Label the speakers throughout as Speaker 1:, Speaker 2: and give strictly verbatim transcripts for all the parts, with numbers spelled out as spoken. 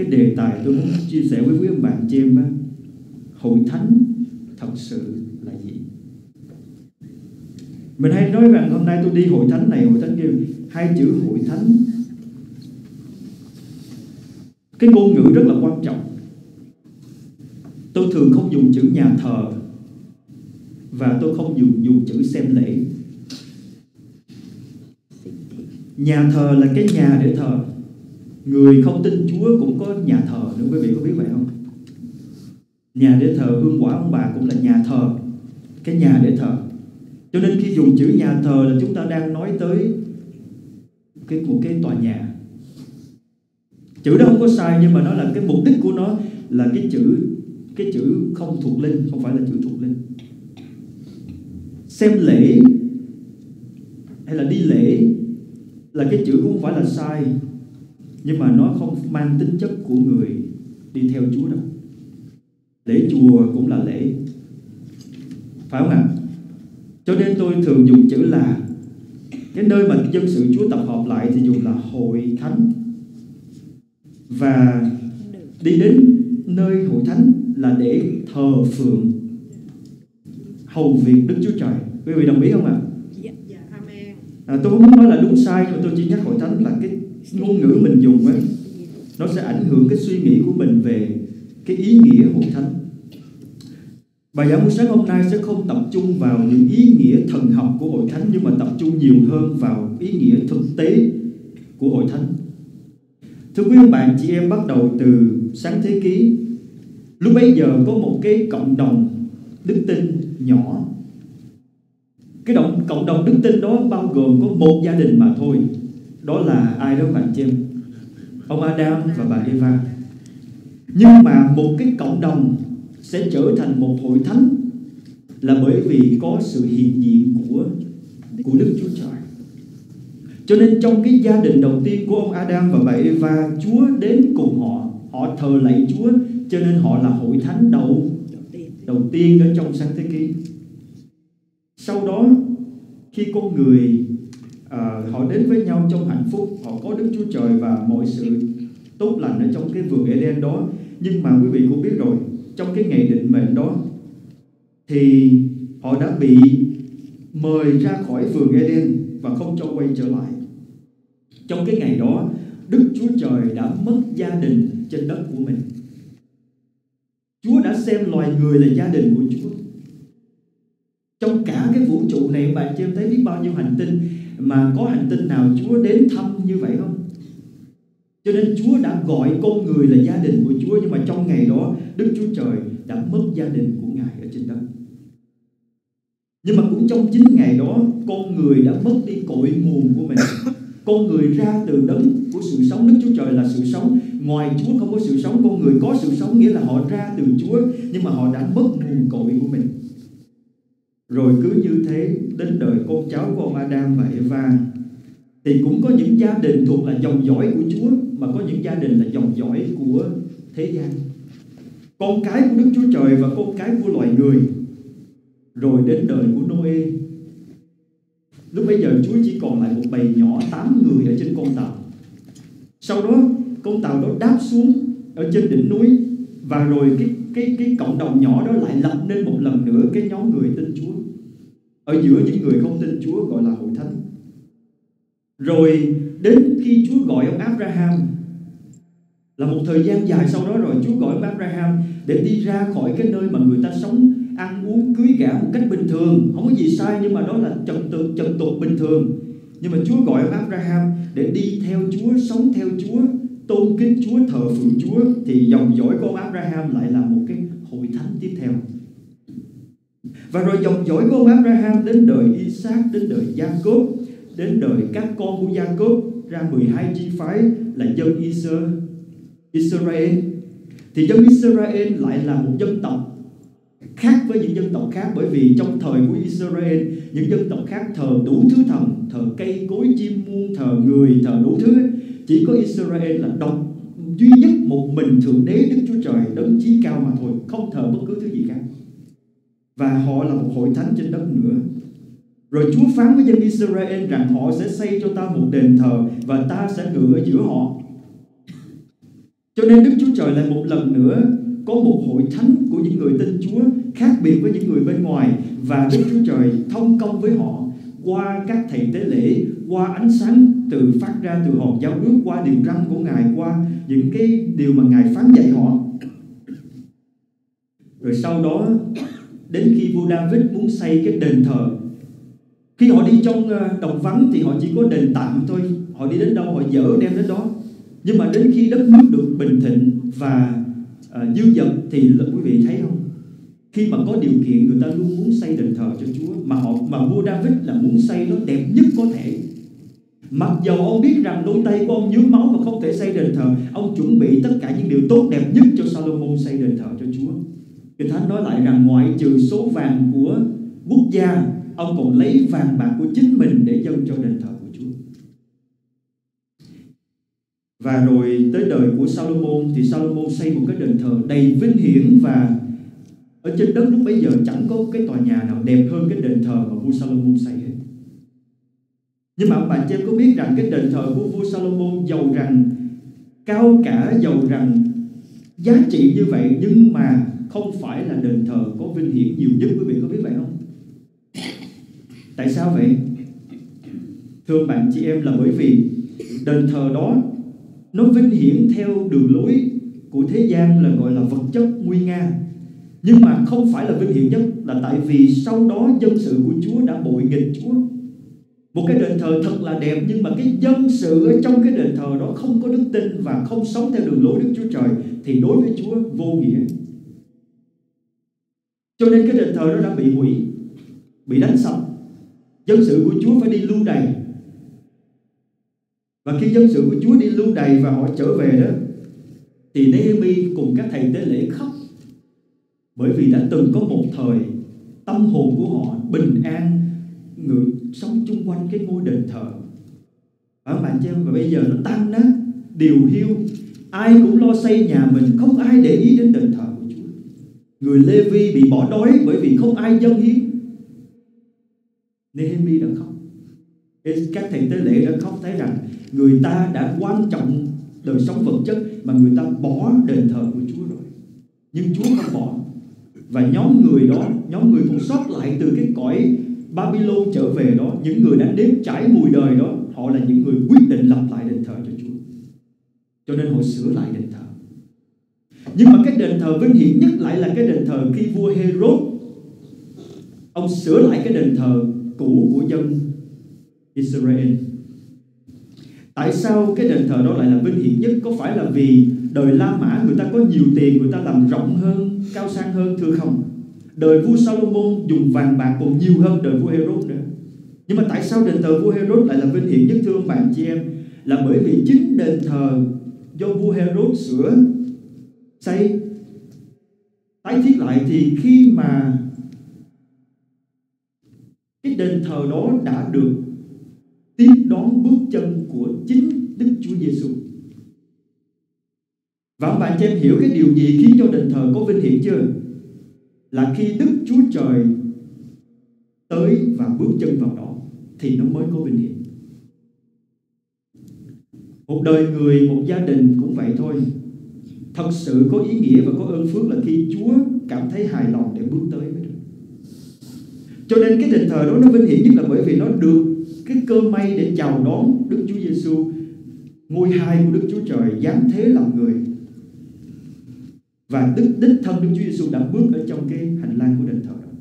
Speaker 1: cái đề tài tôi muốn chia sẻ với quý ông bạn chị em á, hội thánh thật sự là gì? Mình hay nói rằng hôm nay tôi đi hội thánh này, hội thánh kia. Hai chữ hội thánh, cái ngôn ngữ rất là quan trọng. Tôi thường không dùng chữ nhà thờ, và tôi không dùng, dùng chữ xem lễ. Nhà thờ là cái nhà để thờ. Người không tin Chúa cũng có nhà thờ nữa, quý vị có biết vậy không? Nhà để thờ hương quả ông bà cũng là nhà thờ, cái nhà để thờ. Cho nên khi dùng chữ nhà thờ là chúng ta đang nói tới cái một cái tòa nhà. Chữ đó không có sai, nhưng mà nó là cái mục đích của nó là cái chữ cái chữ không thuộc linh, không phải là chữ thuộc linh. Xem lễ hay là đi lễ là cái chữ cũng không phải là sai, nhưng mà nó không mang tính chất của người đi theo Chúa đâu. Lễ chùa cũng là lễ, phải không ạ? Cho nên tôi thường dùng chữ là cái nơi mà dân sự Chúa tập hợp lại thì dùng là hội thánh. Và đi đến nơi hội thánh là để thờ phượng, hầu việc Đức Chúa Trời. Quý vị đồng ý không ạ?
Speaker 2: Dạ, dạ, amen.
Speaker 1: À, tôi không muốn nói là đúng sai, nhưng mà tôi chỉ nhắc hội thánh là cái ngôn ngữ mình dùng ấy, nó sẽ ảnh hưởng cái suy nghĩ của mình về cái ý nghĩa hội thánh. Bài giảng buổi sáng hôm nay sẽ không tập trung vào những ý nghĩa thần học của hội thánh, nhưng mà tập trung nhiều hơn vào ý nghĩa thực tế của hội thánh. Thưa quý ông bạn chị em, bắt đầu từ sáng thế ký, lúc bấy giờ có một cái cộng đồng đức tin nhỏ. Cái động, cộng đồng đức tin đó bao gồm có một gia đình mà thôi. Đó là ai đó bạn chị em? Ông Adam và bà Eva. Nhưng mà một cái cộng đồng sẽ trở thành một hội thánh là bởi vì có sự hiện diện của, của Đức Chúa Trời. Cho nên trong cái gia đình đầu tiên của ông Adam và bà Eva, Chúa đến cùng họ, họ thờ lạy Chúa, cho nên họ là hội thánh đầu, đầu tiên ở trong sáng thế ký. Sau đó khi con người à, họ đến với nhau trong hạnh phúc, họ có Đức Chúa Trời và mọi sự tốt lành ở trong cái vườn Eden đó. Nhưng mà quý vị cũng biết rồi, trong cái ngày định mệnh đó thì họ đã bị mời ra khỏi vườn Eden và không cho quay trở lại. Trong cái ngày đó, Đức Chúa Trời đã mất gia đình trên đất của mình. Chúa đã xem loài người là gia đình của Chúa. Trong cả cái vũ trụ này, bạn chị em thấy biết bao nhiêu hành tinh, mà có hành tinh nào Chúa đến thăm như vậy không? Cho nên Chúa đã gọi con người là gia đình của Chúa. Nhưng mà trong ngày đó, Đức Chúa Trời đã mất gia đình của Ngài ở trên đất. Nhưng mà cũng trong chính ngày đó, con người đã mất đi cội nguồn của mình. Con người ra từ đấng của sự sống. Đức Chúa Trời là sự sống. Ngoài Chúa không có sự sống. Con người có sự sống, nghĩa là họ ra từ Chúa, nhưng mà họ đã mất nguồn cội của mình. Rồi cứ như thế đến đời con cháu của ông Adam và Eva, thì cũng có những gia đình thuộc là dòng dõi của Chúa, mà có những gia đình là dòng dõi của thế gian, con cái của Đức Chúa Trời và con cái của loài người. Rồi đến đời của Noe. Lúc bấy giờ Chúa chỉ còn lại một bầy nhỏ tám người ở trên con tàu. Sau đó con tàu đó đáp xuống ở trên đỉnh núi, và rồi cái, cái, cái cộng đồng nhỏ đó lại lập nên một lần nữa cái nhóm người tin Chúa. Ở giữa những người không tin Chúa gọi là hội thánh. Rồi đến khi Chúa gọi ông Abraham, là một thời gian dài sau đó rồi, Chúa gọi ông Abraham để đi ra khỏi cái nơi mà người ta sống, ăn uống, cưới gả một cách bình thường. Không có gì sai, nhưng mà đó là trật tự, trật tục bình thường. Nhưng mà Chúa gọi ông Abraham để đi theo Chúa, sống theo Chúa, tôn kính Chúa, thờ phượng Chúa. Thì dòng dõi của ông Abraham lại là một cái hội thánh tiếp theo. Và rồi dòng dõi của ông Abraham đến đời Isaac, đến đời Jacob, đến đời các con của Jacob, ra mười hai chi phái là dân Israel. Thì dân Israel lại là một dân tộc khác với những dân tộc khác, bởi vì trong thời của Israel, những dân tộc khác thờ đủ thứ thần, thờ cây cối chim muông, thờ người, thờ đủ thứ. Chỉ có Israel là độc duy nhất một mình Thượng Đế Đức Chúa Trời đấng chí cao mà thôi, không thờ bất cứ thứ gì khác. Và họ là một hội thánh trên đất nữa. Rồi Chúa phán với dân Israel rằng họ sẽ xây cho ta một đền thờ, và ta sẽ ngự ở giữa họ. Cho nên Đức Chúa Trời lại một lần nữa có một hội thánh của những người tin Chúa khác biệt với những người bên ngoài, và Đức Chúa Trời thông công với họ qua các thầy tế lễ, qua ánh sáng từ phát ra từ hòn giao ước, qua điều răn của Ngài, qua những cái điều mà Ngài phán dạy họ. Rồi sau đó đến khi vua David muốn xây cái đền thờ, khi họ đi trong đồng vắng thì họ chỉ có đền tạm thôi, họ đi đến đâu họ dỡ đem đến đó. Nhưng mà đến khi đất nước được bình thịnh và uh, dư dật thì là quý vị thấy không, khi mà có điều kiện người ta luôn muốn xây đền thờ cho Chúa, mà họ mà vua David là muốn xây nó đẹp nhất có thể. Mặc dầu ông biết rằng đôi tay của ông nhuốm máu và không thể xây đền thờ, ông chuẩn bị tất cả những điều tốt đẹp nhất cho Salomon xây đền thờ cho Chúa. Kinh Thánh nói lại rằng ngoại trừ số vàng của quốc gia, ông còn lấy vàng bạc của chính mình để dâng cho đền thờ của Chúa. Và rồi tới đời của Salomon thì Salomon xây một cái đền thờ đầy vinh hiển, và ở trên đất lúc bấy giờ chẳng có cái tòa nhà nào đẹp hơn cái đền thờ mà vua Salomon xây hết. Nhưng mà bạn chị em có biết rằng cái đền thờ của vua Salomon giàu rằng cao cả, giàu rằng giá trị như vậy, nhưng mà không phải là đền thờ có vinh hiển nhiều nhất. Quý vị có biết vậy không? Tại sao vậy? Thưa bạn chị em, là bởi vì đền thờ đó nó vinh hiển theo đường lối của thế gian, là gọi là vật chất nguy nga. Nhưng mà không phải là vinh hiển nhất, là tại vì sau đó dân sự của Chúa đã bội nghịch Chúa. Một cái đền thờ thật là đẹp, nhưng mà cái dân sự ở trong cái đền thờ đó không có đức tin và không sống theo đường lối Đức Chúa Trời thì đối với Chúa vô nghĩa. Cho nên cái đền thờ đó đã bị hủy, bị đánh sập. Dân sự của Chúa phải đi lưu đày. Và khi dân sự của Chúa đi lưu đày và họ trở về đó, thì Nehemi cùng các thầy tế lễ khóc, bởi vì đã từng có một thời tâm hồn của họ bình an ngự sống chung quanh cái ngôi đền thờ. Và bạn xem, và bây giờ nó tan nát, điều hiu, ai cũng lo xây nhà mình, không ai để ý đến đền thờ của Chúa. Người Lê-vi bị bỏ đói bởi vì không ai dâng hiến. Nehemi đã khóc, các thầy tế lễ đã khóc, thấy rằng người ta đã quan trọng đời sống vật chất mà người ta bỏ đền thờ của Chúa rồi, nhưng Chúa không bỏ. Và nhóm người đó, nhóm người còn sót lại từ cái cõi Babylon trở về đó, những người đã nếm trải mùi đời đó, họ là những người quyết định lập lại đền thờ cho Chúa. Cho nên họ sửa lại đền thờ. Nhưng mà cái đền thờ vinh hiển nhất lại là cái đền thờ khi vua Herod, ông sửa lại cái đền thờ cũ của dân Israel. Tại sao cái đền thờ đó lại là vinh hiển nhất? Có phải là vì đời La Mã người ta có nhiều tiền, người ta làm rộng hơn, cao sang hơn? Thưa không. Đời vua Salomon dùng vàng bạc còn nhiều hơn đời vua Herod nữa. Nhưng mà tại sao đền thờ vua Herod lại là vinh hiển nhất, thưa ông bạn chị em? Là bởi vì chính đền thờ do vua Herod sửa, xây, tái thiết lại, thì khi mà cái đền thờ đó đã được tiếp đón bước chân của chính Đức Chúa Giêsu. Và ông bạn cho em hiểu cái điều gì khiến cho đền thờ có vinh hiển chưa? Là khi Đức Chúa Trời tới và bước chân vào đó thì nó mới có vinh hiển. Một đời người, một gia đình cũng vậy thôi. Thật sự có ý nghĩa và có ơn phước là khi Chúa cảm thấy hài lòng để bước tới mới được. Cho nên cái đền thờ đó nó vinh hiển nhất là bởi vì nó được cái cơ may để chào đón Đức Chúa Giêsu, ngôi hai của Đức Chúa Trời giáng thế làm người. Và đích, đích thân Đức Chúa Giêsu đã bước ở trong cái hành lang của đền thờ đó.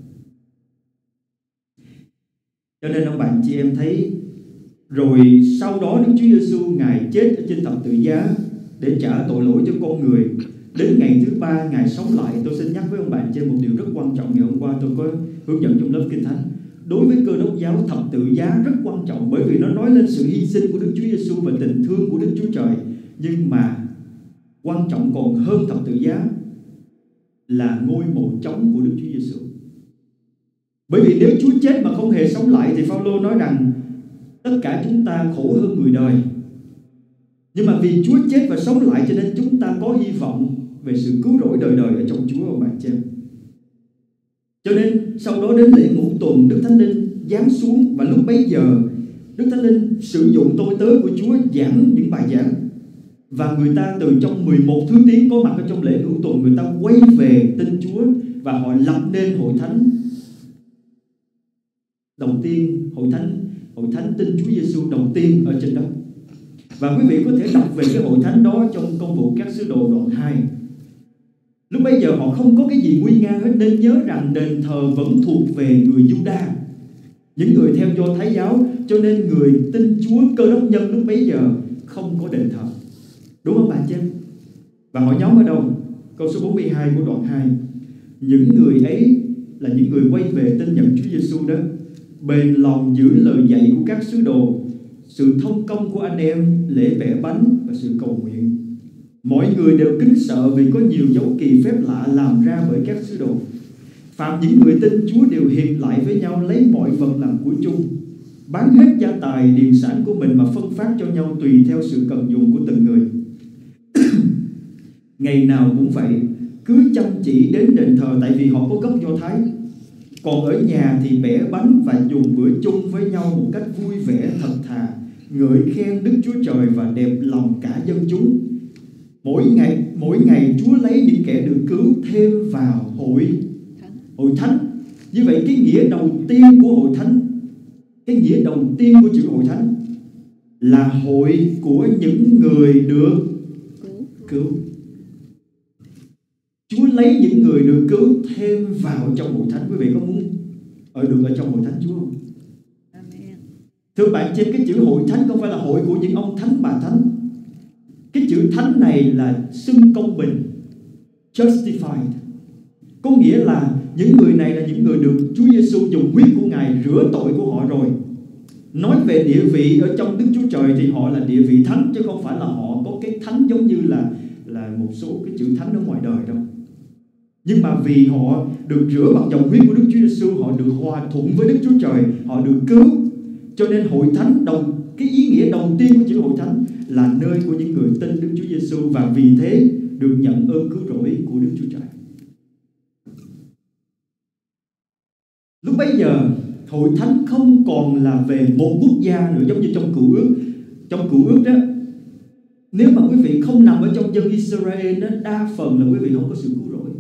Speaker 1: Cho nên ông bạn chị em thấy, rồi sau đó Đức Chúa Giêsu Ngài chết ở trên thập tự giá để trả tội lỗi cho con người. Đến ngày thứ ba Ngài sống lại. Tôi xin nhắc với ông bạn chị em một điều rất quan trọng. Ngày hôm qua tôi có hướng dẫn trong lớp Kinh Thánh. Đối với Cơ Đốc giáo, thập tự giá rất quan trọng, bởi vì nó nói lên sự hy sinh của Đức Chúa Giêsu và tình thương của Đức Chúa Trời. Nhưng mà quan trọng còn hơn thập tự giá là ngôi mộ trống của Đức Chúa Giêsu. Bởi vì nếu Chúa chết mà không hề sống lại thì Phao-lô nói rằng tất cả chúng ta khổ hơn người đời. Nhưng mà vì Chúa chết và sống lại cho nên chúng ta có hy vọng về sự cứu rỗi đời đời ở trong Chúa, ông bạn chị em. Cho nên sau đó đến lễ ngũ tuần, Đức Thánh Linh giáng xuống, và lúc bấy giờ Đức Thánh Linh sử dụng tôi tớ của Chúa giảng những bài giảng. Và người ta từ trong mười một thứ tiếng có mặt ở trong lễ ngũ tuần, người ta quay về tin Chúa và họ lập nên hội thánh đầu tiên, hội thánh hội thánh tin Chúa Giêsu đầu tiên ở trên đất. Và quý vị có thể đọc về cái hội thánh đó trong Công vụ các sứ đồ đoạn hai. Lúc bấy giờ họ không có cái gì nguy nga hết, nên nhớ rằng đền thờ vẫn thuộc về người Giu-đa, những người theo Do Thái giáo, cho nên người tin Chúa Cơ Đốc nhân lúc bấy giờ không có đền thờ. Đúng không bạn chị em? Và họ nhóm ở đâu? Câu số bốn mươi hai của đoạn hai. Những người ấy là những người quay về tin nhận Chúa Giêsu đó, bền lòng giữ lời dạy của các sứ đồ, sự thông công của anh em, lễ bẻ bánh và sự cầu nguyện. Mọi người đều kính sợ vì có nhiều dấu kỳ phép lạ làm ra bởi các sứ đồ. Phạm những người tin Chúa đều hiệp lại với nhau, lấy mọi vật làm của chung, bán hết gia tài điền sản của mình mà phân phát cho nhau tùy theo sự cần dùng của từng người. Ngày nào cũng vậy, cứ chăm chỉ đến đền thờ, tại vì họ có gốc Do Thái. Còn ở nhà thì bẻ bánh và dùng bữa chung với nhau một cách vui vẻ thật thà, ngợi khen Đức Chúa Trời và đẹp lòng cả dân chúng. Mỗi ngày mỗi ngày Chúa lấy những kẻ được cứu thêm vào hội hội thánh. Như vậy cái nghĩa đầu tiên của hội thánh, cái nghĩa đầu tiên của chữ hội thánh là hội của những người được cứu. Chúa lấy những người được cứu thêm vào trong hội thánh. Quý vị có muốn ở được ở trong hội thánh Chúa không? Amen. Thưa bạn, trên cái chữ hội thánh không phải là hội của những ông thánh bà thánh. Cái chữ thánh này là xưng công bình, justified. Có nghĩa là những người này là những người được Chúa Giêsu dùng huyết của Ngài rửa tội của họ rồi. Nói về địa vị ở trong Đức Chúa Trời thì họ là địa vị thánh, chứ không phải là họ có cái thánh giống như là là một số cái chữ thánh ở ngoài đời đâu. Nhưng mà vì họ được rửa bằng dòng huyết của Đức Chúa Giêsu, họ được hòa thuận với Đức Chúa Trời, họ được cứu. Cho nên hội thánh đầu cái ý nghĩa đầu tiên của chữ hội thánh là nơi của những người tin Đức Chúa Giêsu, và vì thế được nhận ơn cứu rỗi của Đức Chúa Trời. Lúc bấy giờ hội thánh không còn là về một quốc gia nữa giống như trong Cựu Ước. Trong Cựu Ước đó, nếu mà quý vị không nằm ở trong dân Israel đó, đa phần là quý vị không có sự cứu rỗi.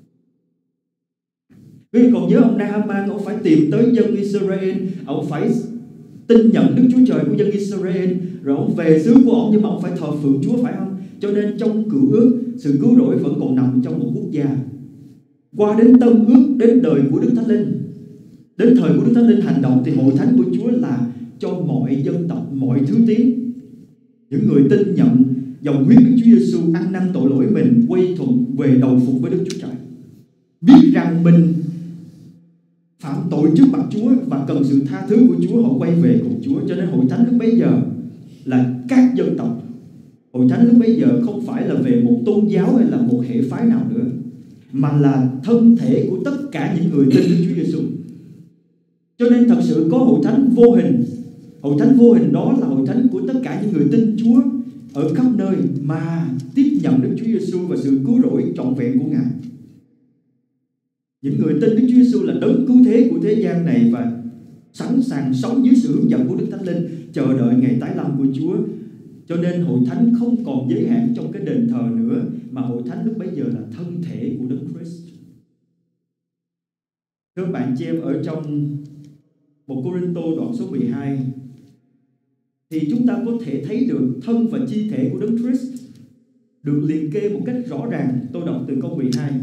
Speaker 1: Quý vị còn nhớ ông Naaman, ông phải tìm tới dân Israel, ông phải tin nhận Đức Chúa Trời của dân Israel, rồi ông về xứ của ông, nhưng mà ông phải thờ phượng Chúa, phải không? Cho nên trong Cựu Ước, sự cứu rỗi vẫn còn nằm trong một quốc gia. Qua đến Tân Ước, đến đời của Đức Thánh Linh, đến thời của Đức Thánh Linh hành động, thì hội thánh của Chúa là cho mọi dân tộc, mọi thứ tiếng. Những người tin nhận dòng huyết Đức Chúa Giêsu ăn năn tội lỗi mình, quay thuận về đầu phục với Đức Chúa Trời, biết rằng mình phạm tội trước mặt Chúa và cần sự tha thứ của Chúa, họ quay về cùng Chúa. Cho nên hội thánh lúc bấy giờ là các dân tộc. Hội thánh lúc bấy giờ không phải là về một tôn giáo hay là một hệ phái nào nữa, mà là thân thể của tất cả những người tin Đức Chúa Giêsu. Cho nên thật sự có hội thánh vô hình. Hội thánh vô hình đó là hội thánh của tất cả những người tin Chúa ở khắp nơi mà tiếp nhận Đức Chúa Giêsu và sự cứu rỗi trọn vẹn của Ngài. Những người tin Đức Chúa Giêsu là đấng cứu thế của thế gian này và sẵn sàng sống dưới sự hướng dẫn của Đức Thánh Linh, chờ đợi ngày tái lâm của Chúa. Cho nên hội thánh không còn giới hạn trong cái đền thờ nữa, mà hội thánh lúc bấy giờ là thân thể của Đấng Christ. Thưa bạn chị em, ở trong một Cô-rinh-tô đoạn số mười hai thì chúng ta có thể thấy được thân và chi thể của Đấng Christ được liệt kê một cách rõ ràng. Tôi đọc từ câu mười hai.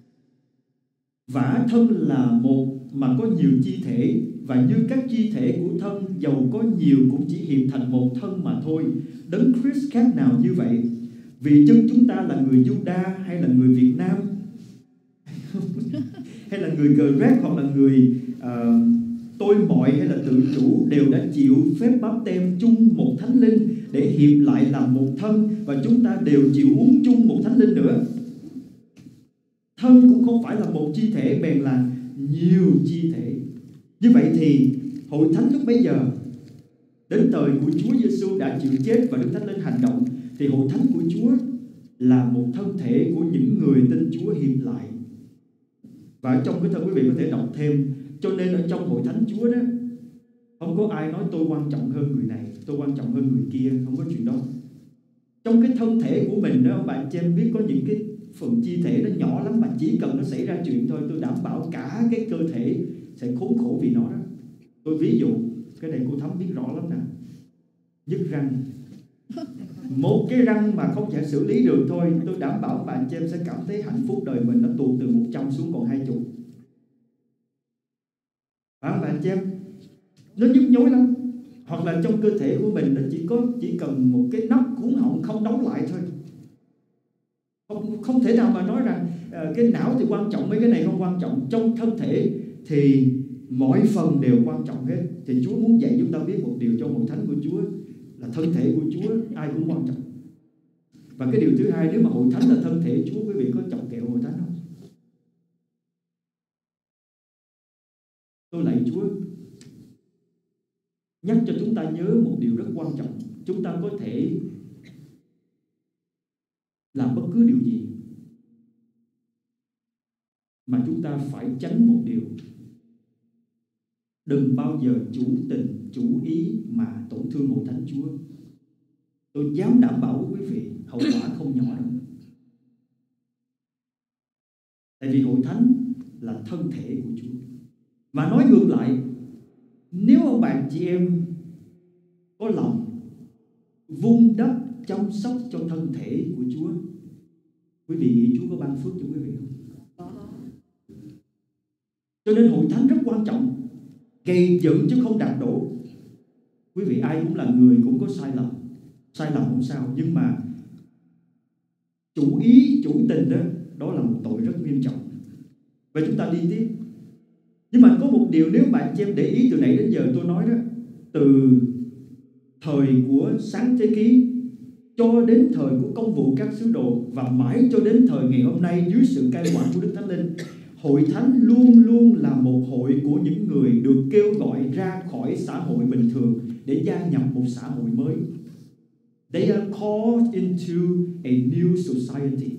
Speaker 1: Vả thân là một mà có nhiều chi thể, và như các chi thể của thân dầu có nhiều cũng chỉ hiệp thành một thân mà thôi. Đấng Christ khác nào như vậy? Vì chân chúng ta là người Giu-đa hay là người Việt Nam hay là người Gờ-rét hoặc là người uh, tôi mọi hay là tự chủ, đều đã chịu phép báp têm chung một Thánh Linh để hiệp lại làm một thân, và chúng ta đều chịu uống chung một Thánh Linh nữa. Thân cũng không phải là một chi thể, bèn là nhiều chi thể. Như vậy thì hội thánh lúc bấy giờ, đến thời của Chúa Giêsu đã chịu chết và Đức Thánh Linh hành động, thì hội thánh của Chúa là một thân thể của những người tin Chúa hiệp lại. Và ở trong cái thơ quý vị có thể đọc thêm, cho nên ở trong hội thánh Chúa đó, không có ai nói tôi quan trọng hơn người này, tôi quan trọng hơn người kia, không có chuyện đó. Trong cái thân thể của mình đó, bạn chị em biết có những cái phần chi thể nó nhỏ lắm mà chỉ cần nó xảy ra chuyện thôi, tôi đảm bảo cả cái cơ thể sẽ khốn khổ vì nó đó. Tôi ví dụ, cái này cô Thắm biết rõ lắm nè. Nhức răng. Một cái răng mà không thể xử lý được thôi, tôi đảm bảo bạn chị em sẽ cảm thấy hạnh phúc đời mình nó tụt từ một trăm xuống còn hai mươi. Phải không bạn chị em? Nó nhức nhối lắm. Hoặc là trong cơ thể của mình nó chỉ có chỉ cần một cái nắp cuống họng không đóng lại thôi. Không, không thể nào mà nói rằng uh, cái não thì quan trọng, mấy cái này không quan trọng. Trong thân thể thì mọi phần đều quan trọng hết. Thì Chúa muốn dạy chúng ta biết một điều trong hội thánh của Chúa là thân thể của Chúa ai cũng quan trọng. Và cái điều thứ hai, nếu mà hội thánh là thân thể Chúa, quý vị có chọc kẹo hội thánh không? Tôi lạy Chúa nhắc cho chúng ta nhớ một điều rất quan trọng. Chúng ta có thể làm bất cứ điều gì, mà chúng ta phải tránh một điều: đừng bao giờ chủ tình, chủ ý mà tổn thương hội thánh Chúa. Tôi dám đảm bảo với quý vị, hậu quả không nhỏ đâu. Tại vì hội thánh là thân thể của Chúa. Và nói ngược lại, nếu ông bạn chị em có lòng vun đắp chăm sóc cho thân thể của Chúa, quý vị nghĩ Chúa có ban phước cho quý vị không? Cho nên hội thánh rất quan trọng, gây dựng chứ không đạp đổ. Quý vị ai cũng là người, cũng có sai lầm. Sai lầm không sao, nhưng mà chủ ý, chủ tình đó, đó là một tội rất nghiêm trọng. Và chúng ta đi tiếp. Nhưng mà có một điều nếu bạn chị em để ý từ nãy đến giờ tôi nói đó, từ thời của sáng thế ký cho đến thời của công vụ các sứ đồ và mãi cho đến thời ngày hôm nay dưới sự cai quản của Đức Thánh Linh, hội thánh luôn luôn là một hội của những người được kêu gọi ra khỏi xã hội bình thường để gia nhập một xã hội mới. They are called into a new society.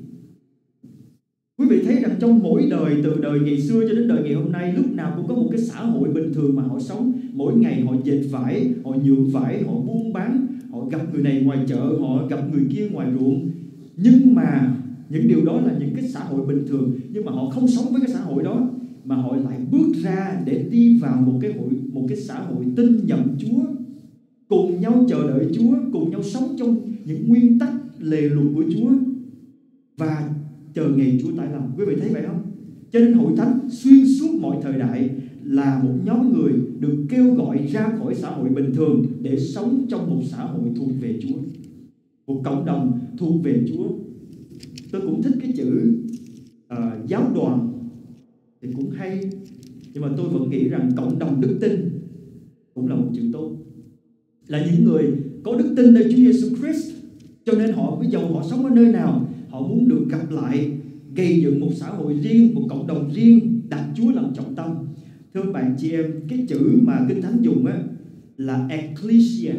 Speaker 1: Quý vị thấy rằng trong mỗi đời, từ đời ngày xưa cho đến đời ngày hôm nay, lúc nào cũng có một cái xã hội bình thường mà họ sống. Mỗi ngày họ dệt vải, họ nhuộm vải, họ buôn bán, họ gặp người này ngoài chợ, họ gặp người kia ngoài ruộng. Nhưng mà những điều đó là những cái xã hội bình thường, nhưng mà họ không sống với cái xã hội đó, mà họ lại bước ra để đi vào một cái hội, một cái xã hội tin nhận Chúa, cùng nhau chờ đợi Chúa, cùng nhau sống trong những nguyên tắc lề luật của Chúa và chờ ngày Chúa tái lâm. Quý vị thấy vậy không? Cho nên hội thánh xuyên suốt mọi thời đại là một nhóm người được kêu gọi ra khỏi xã hội bình thường để sống trong một xã hội thuộc về Chúa, một cộng đồng thuộc về Chúa. Tôi cũng thích cái chữ uh, giáo đoàn thì cũng hay, nhưng mà tôi vẫn nghĩ rằng cộng đồng đức tin cũng là một chữ tốt. Là những người có đức tin nơi Chúa Giêsu Christ, cho nên họ bây giờ họ sống ở nơi nào, họ muốn được gặp lại, gây dựng một xã hội riêng, một cộng đồng riêng, đặt Chúa làm trọng tâm. Thưa bạn chị em, cái chữ mà Kinh Thánh dùng á là ecclesia.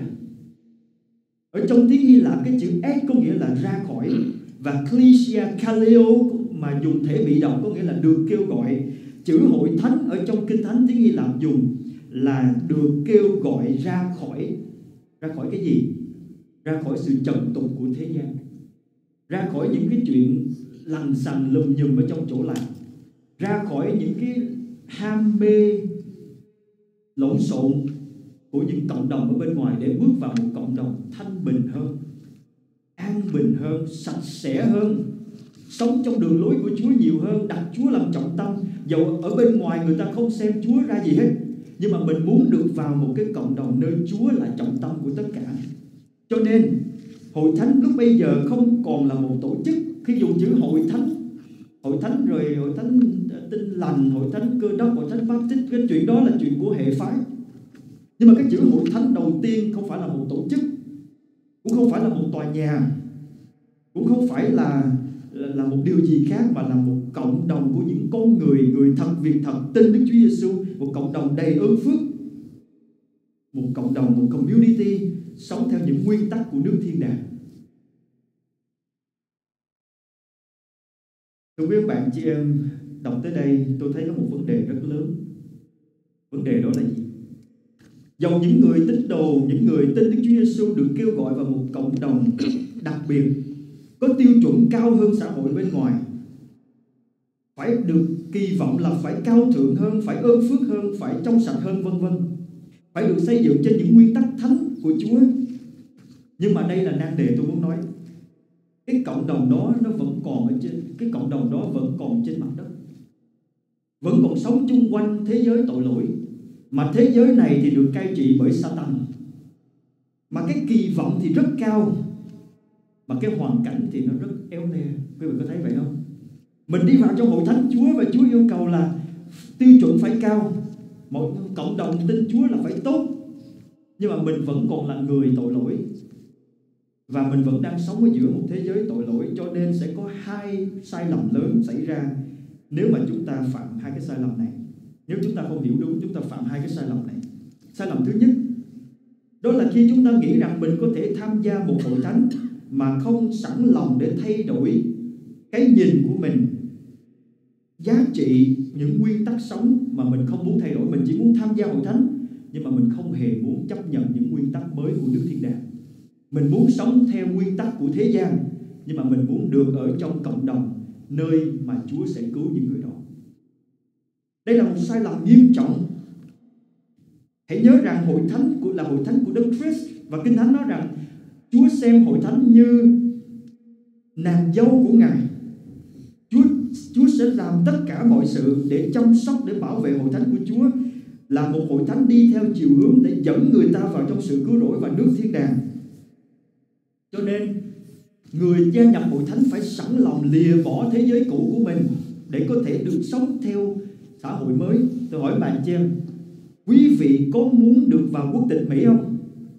Speaker 1: Ở trong tiếng Hy Lạp, cái chữ ek có nghĩa là ra khỏi, và ecclesia kaleo mà dùng thể bị động có nghĩa là được kêu gọi. Chữ hội thánh ở trong Kinh Thánh tiếng Hy Lạp dùng là được kêu gọi ra khỏi. Ra khỏi cái gì? Ra khỏi sự trần tục của thế gian, ra khỏi những cái chuyện lằng xằng lùm nhùm ở trong chỗ làm, ra khỏi những cái ham mê lộn xộn của những cộng đồng ở bên ngoài, để bước vào một cộng đồng thanh bình hơn, an bình hơn, sạch sẽ hơn, sống trong đường lối của Chúa nhiều hơn, đặt Chúa làm trọng tâm. Dẫu ở bên ngoài người ta không xem Chúa ra gì hết, nhưng mà mình muốn được vào một cái cộng đồng nơi Chúa là trọng tâm của tất cả. Cho nên hội thánh lúc bây giờ không còn là một tổ chức. Khi dùng chữ hội thánh, hội thánh rồi hội thánh Tin Lành, hội thánh Cơ Đốc, hội thánh Baptist, cái chuyện đó là chuyện của hệ phái. Nhưng mà cái chữ hội thánh đầu tiên không phải là một tổ chức, cũng không phải là một tòa nhà, cũng không phải là là một điều gì khác, mà là một cộng đồng của những con người, người thật việc thật tin Đức Chúa Giêsu, một cộng đồng đầy ơn phước, một cộng đồng, một community sống theo những nguyên tắc của nước thiên đàng. Thưa quý bạn chị em, đọc tới đây tôi thấy có một vấn đề rất lớn. Vấn đề đó là gì? Dầu những người tín đồ, những người tin Đức Chúa Giêsu được kêu gọi vào một cộng đồng đặc biệt, có tiêu chuẩn cao hơn xã hội bên ngoài, phải được kỳ vọng là phải cao thượng hơn, phải ơn phước hơn, phải trong sạch hơn, vân vân, phải được xây dựng trên những nguyên tắc thánh của Chúa. Nhưng mà đây là nan đề tôi muốn nói. Cái cộng đồng đó nó vẫn còn ở trên, cái cộng đồng đó vẫn còn trên mặt đất, vẫn còn sống chung quanh thế giới tội lỗi, mà thế giới này thì được cai trị bởi Satan. Mà cái kỳ vọng thì rất cao, mà cái hoàn cảnh thì nó rất éo le. Quý vị có thấy vậy không? Mình đi vào trong hội thánh Chúa và Chúa yêu cầu là tiêu chuẩn phải cao, một cộng đồng tin Chúa là phải tốt, nhưng mà mình vẫn còn là người tội lỗi, và mình vẫn đang sống ở giữa một thế giới tội lỗi. Cho nên sẽ có hai sai lầm lớn xảy ra nếu mà chúng ta phạm hai cái sai lầm này. Nếu chúng ta không hiểu đúng, chúng ta phạm hai cái sai lầm này. Sai lầm thứ nhất, đó là khi chúng ta nghĩ rằng mình có thể tham gia một hội thánh mà không sẵn lòng để thay đổi cái nhìn của mình, giá trị, những nguyên tắc sống mà mình không muốn thay đổi. Mình chỉ muốn tham gia hội thánh, nhưng mà mình không hề muốn chấp nhận những nguyên tắc mới của nước thiên đàng. Mình muốn sống theo nguyên tắc của thế gian, nhưng mà mình muốn được ở trong cộng đồng nơi mà Chúa sẽ cứu những người đó. Đây là một sai lầm nghiêm trọng. Hãy nhớ rằng hội thánh của là hội thánh của Đấng Christ, và Kinh Thánh nói rằng Chúa xem hội thánh như nàng dâu của Ngài. Chúa, Chúa sẽ làm tất cả mọi sự để chăm sóc, để bảo vệ hội thánh của Chúa, là một hội thánh đi theo chiều hướng để dẫn người ta vào trong sự cứu rỗi và nước thiên đàng. Cho nên người gia nhập hội thánh phải sẵn lòng lìa bỏ thế giới cũ của mình để có thể được sống theo xã hội mới. Tôi hỏi bạn chị em, quý vị có muốn được vào quốc tịch Mỹ không?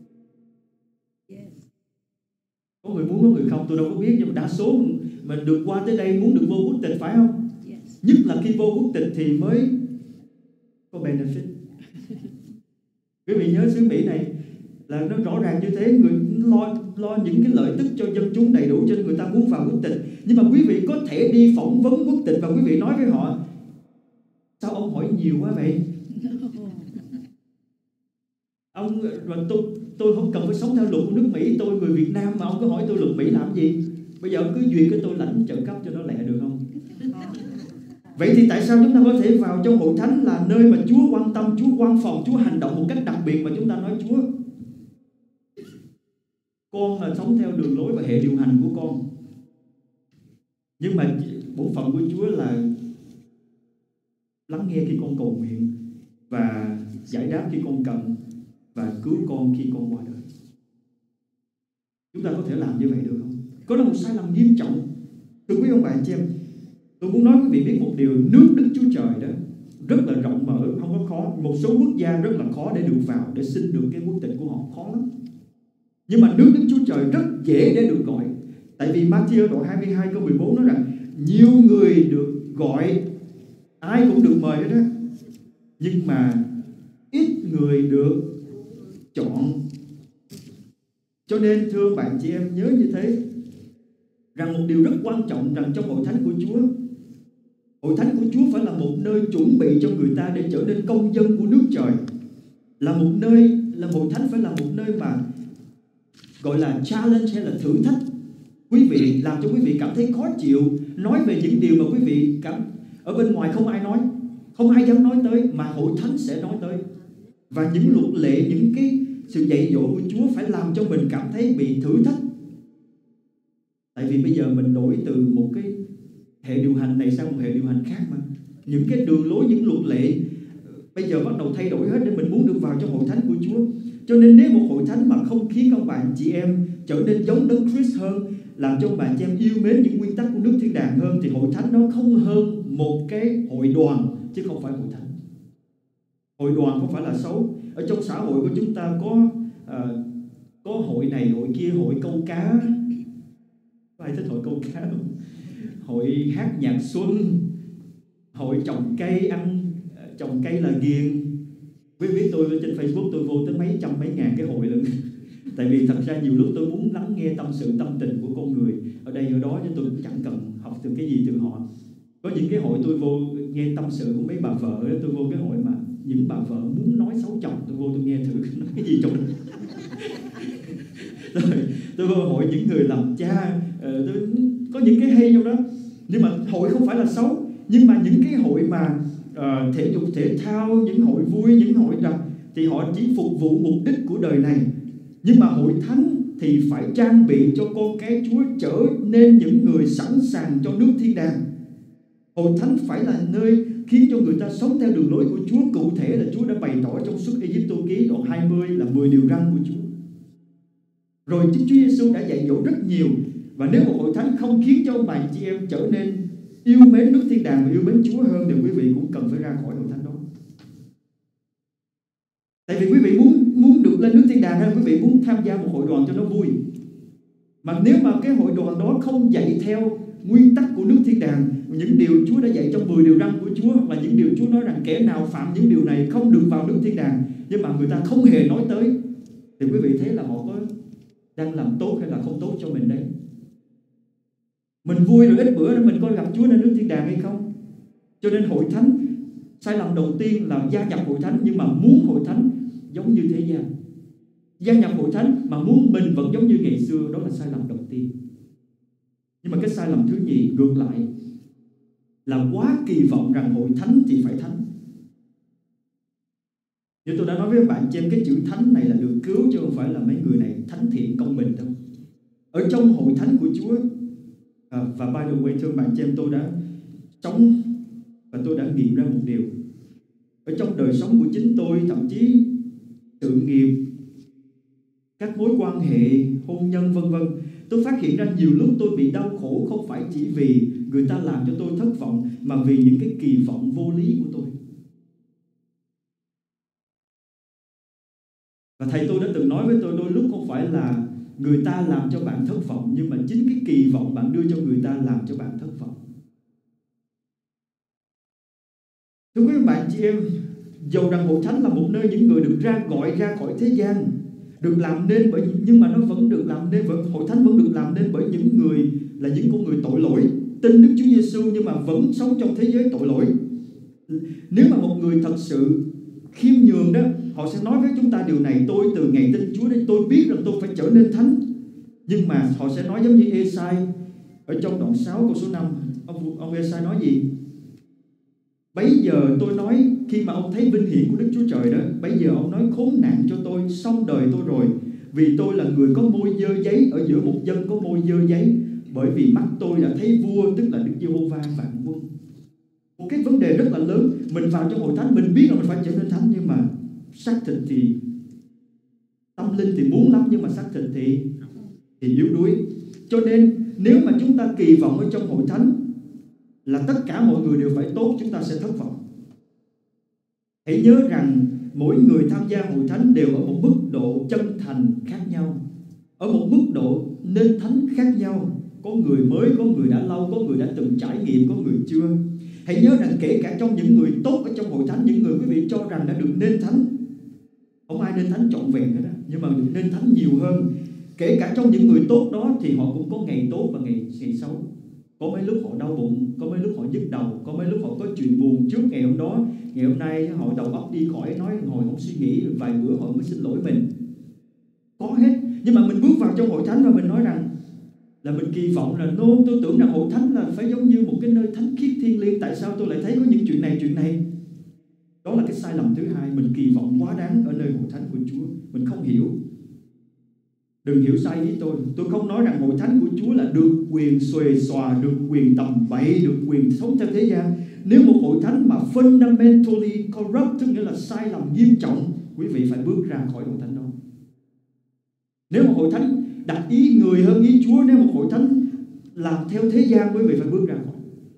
Speaker 1: Có người muốn, có người không, tôi đâu có biết, nhưng mà đa số mình được qua tới đây muốn được vô quốc tịch, phải không? Nhất là khi vô quốc tịch thì mới có benefit. Quý vị nhớ xứ Mỹ này là nó rõ ràng như thế, người lo lo những cái lợi tức cho dân chúng đầy đủ, cho nên người ta muốn vào quốc tịch. Nhưng mà quý vị có thể đi phỏng vấn quốc tịch và quý vị nói với họ: sao ông hỏi nhiều quá vậy? Ông và tôi tôi không cần phải sống theo luật của nước Mỹ, tôi người Việt Nam mà ông cứ hỏi tôi luật Mỹ làm gì? Bây giờ ông cứ duyệt cái tôi lãnh trợ cấp cho nó lẹ được không? Vậy thì tại sao chúng ta có thể vào trong hội thánh là nơi mà Chúa quan tâm, Chúa quan phòng, Chúa hành động một cách đặc biệt mà chúng ta nói Chúa, con là sống theo đường lối và hệ điều hành của con, nhưng mà bổn phận của Chúa là lắng nghe khi con cầu nguyện và giải đáp khi con cần và cứu con khi con qua đời. Chúng ta có thể làm như vậy được không? Có đó một sai lầm nghiêm trọng. Thưa quý ông bà chị em, tôi muốn nói quý vị biết một điều, nước Đức Chúa Trời đó rất là rộng mở, không có khó. Một số quốc gia rất là khó để được vào, để xin được cái quốc tịch của họ, khó lắm. Nhưng mà nước Đức Chúa Trời rất dễ để được gọi. Tại vì Matthew đoạn hai mươi hai câu mười bốn nói rằng nhiều người được gọi, ai cũng được mời đó, nhưng mà ít người được chọn. Cho nên thưa bạn chị em nhớ như thế, rằng một điều rất quan trọng rằng trong hội thánh của Chúa, hội thánh của Chúa phải là một nơi chuẩn bị cho người ta để trở nên công dân của nước trời. Là một nơi, là hội thánh phải là một nơi mà gọi là challenge hay là thử thách quý vị, làm cho quý vị cảm thấy khó chịu, nói về những điều mà quý vị cảm ở bên ngoài không ai nói, không ai dám nói tới, mà hội thánh sẽ nói tới. Và những luật lệ, những cái sự dạy dỗ của Chúa phải làm cho mình cảm thấy bị thử thách. Tại vì bây giờ mình đổi từ một cái hệ điều hành này sang một hệ điều hành khác mà. Những cái đường lối, những luật lệ bây giờ bắt đầu thay đổi hết để mình muốn được vào trong hội thánh của Chúa. Cho nên nếu một hội thánh mà không khiến các bạn chị em trở nên giống Đấng Christ hơn, làm cho bạn chị em yêu mến những nguyên tắc của nước thiên đàng hơn, thì hội thánh nó không hơn một cái hội đoàn chứ không phải hội thánh. Hội đoàn không phải là xấu. Ở trong xã hội của chúng ta có uh, có hội này, hội kia, hội câu cá. Có ai thích hội câu cá không? Hội hát nhạc xuân, hội trồng cây, ăn trồng cây là ghiền. Quý biết tôi trên Facebook tôi vô tới mấy trăm mấy ngàn cái hội lần. Tại vì thật ra nhiều lúc tôi muốn lắng nghe tâm sự tâm tình của con người ở đây ở đó, chứ tôi cũng chẳng cần học được cái gì từ họ. Có những cái hội tôi vô nghe tâm sự của mấy bà vợ, tôi vô cái hội mà những bà vợ muốn nói xấu chồng, tôi vô tôi nghe thử nói cái gì trong đó. Rồi tôi hỏi những người làm cha, tôi, có những cái hay trong đó. Nhưng mà hội không phải là xấu, nhưng mà những cái hội mà uh, thể dục thể thao, những hội vui, những hội đặc, thì họ chỉ phục vụ mục đích của đời này. Nhưng mà hội thánh thì phải trang bị cho con cái Chúa trở nên những người sẵn sàng cho nước thiên đàng. Hội thánh phải là nơi khiến cho người ta sống theo đường lối của Chúa. Cụ thể là Chúa đã bày tỏ trong Xuất Ê-díp-tô ký đoạn hai mươi là mười điều răn của Chúa. Rồi chính Chúa Giêsu đã dạy dỗ rất nhiều. Và nếu một hội thánh không khiến cho ông bà chị em trở nên yêu mến nước thiên đàng và yêu mến Chúa hơn, thì quý vị cũng cần phải ra khỏi hội thánh đó. Tại vì quý vị muốn muốn được lên nước thiên đàng, hay quý vị muốn tham gia một hội đoàn cho nó vui. Mà nếu mà cái hội đoàn đó không dạy theo nguyên tắc của nước thiên đàng, những điều Chúa đã dạy trong mười điều răn của Chúa, hoặc là những điều Chúa nói rằng kẻ nào phạm những điều này không được vào nước thiên đàng, nhưng mà người ta không hề nói tới, thì quý vị thấy là họ có đang làm tốt hay là không tốt cho mình đấy. Mình vui rồi ít bữa đó mình có gặp Chúa lên nước thiên đàng hay không? Cho nên hội thánh, sai lầm đầu tiên là gia nhập hội thánh nhưng mà muốn hội thánh giống như thế gian. Gia nhập hội thánh mà muốn mình vẫn giống như ngày xưa, đó là sai lầm đầu tiên. Nhưng mà cái sai lầm thứ nhì ngược lại là quá kỳ vọng rằng hội thánh thì phải thánh. Như tôi đã nói với các bạn, trên cái chữ thánh này là được cứu, chứ không phải là mấy người này thánh thiện công bình đâu. Ở trong hội thánh của Chúa, à, và by the way, thưa bạn chị em, tôi đã sống và tôi đã nghiệm ra một điều. Ở trong đời sống của chính tôi, thậm chí sự nghiệp, các mối quan hệ, hôn nhân vân vân, tôi phát hiện ra nhiều lúc tôi bị đau khổ không phải chỉ vì người ta làm cho tôi thất vọng, mà vì những cái kỳ vọng vô lý của tôi. Và thầy tôi đã từng nói với tôi, đôi lúc không phải là người ta làm cho bạn thất vọng, nhưng mà chính cái kỳ vọng bạn đưa cho người ta làm cho bạn thất vọng. Thưa quý bạn chị em, dầu rằng hội thánh là một nơi những người được ra gọi ra khỏi thế gian, được làm nên bởi, nhưng mà nó vẫn được làm nên, vẫn hội thánh vẫn được làm nên bởi những người là những con người tội lỗi, tin Đức Chúa Giêsu nhưng mà vẫn sống trong thế giới tội lỗi. Nếu mà một người thật sự khiêm nhường đó, họ sẽ nói với chúng ta điều này: tôi từ ngày tin Chúa đến tôi biết rằng tôi phải trở nên thánh. Nhưng mà họ sẽ nói giống như Ê-sai ở trong đoạn sáu câu số năm. Ông, ông Ê-sai nói gì? Bấy giờ tôi nói, khi mà ông thấy vinh hiển của Đức Chúa Trời đó, bấy giờ ông nói: khốn nạn cho tôi, xong đời tôi rồi, vì tôi là người có môi dơ giấy ở giữa một dân có môi dơ giấy, bởi vì mắt tôi đã thấy vua, tức là Đức Giê-hô-va vạn quân. Một cái vấn đề rất là lớn. Mình vào trong hội thánh, mình biết là mình phải trở nên thánh, nhưng mà xác thịt thì, tâm linh thì muốn lắm, nhưng mà xác thịt thì thì yếu đuối. Cho nên nếu mà chúng ta kỳ vọng ở trong hội thánh là tất cả mọi người đều phải tốt, chúng ta sẽ thất vọng. Hãy nhớ rằng mỗi người tham gia hội thánh đều ở một mức độ chân thành khác nhau, ở một mức độ nên thánh khác nhau. Có người mới, có người đã lâu, có người đã từng trải nghiệm, có người chưa. Hãy nhớ rằng kể cả trong những người tốt ở trong hội thánh, những người quý vị cho rằng đã được nên thánh, không ai nên thánh trọn vẹn hết đó, nhưng mà được nên thánh nhiều hơn. Kể cả trong những người tốt đó thì họ cũng có ngày tốt và ngày, ngày xấu. Có mấy lúc họ đau bụng, có mấy lúc họ nhức đầu, có mấy lúc họ có chuyện buồn trước ngày hôm đó. Ngày hôm nay họ đầu óc đi khỏi, nói ngồi không suy nghĩ, vài bữa họ mới xin lỗi mình. Có hết. Nhưng mà mình bước vào trong hội thánh và mình nói rằng là mình kỳ vọng là no, tôi tưởng rằng hội thánh là phải giống như một cái nơi thánh khiết thiêng liêng. Tại sao tôi lại thấy có những chuyện này chuyện này? Đó là cái sai lầm thứ hai. Mình kỳ vọng quá đáng ở nơi hội thánh của Chúa. Mình không hiểu. Đừng hiểu sai ý tôi. Tôi không nói rằng hội thánh của Chúa là được quyền xuề xòa, được quyền tầm bậy, được quyền sống theo thế gian. Nếu một hội thánh mà fundamentally corrupt, tức nghĩa là sai lầm nghiêm trọng, quý vị phải bước ra khỏi hội thánh đó. Nếu một hội thánh đặt ý người hơn ý Chúa, nếu một hội thánh làm theo thế gian, quý vị phải bước ra khỏi.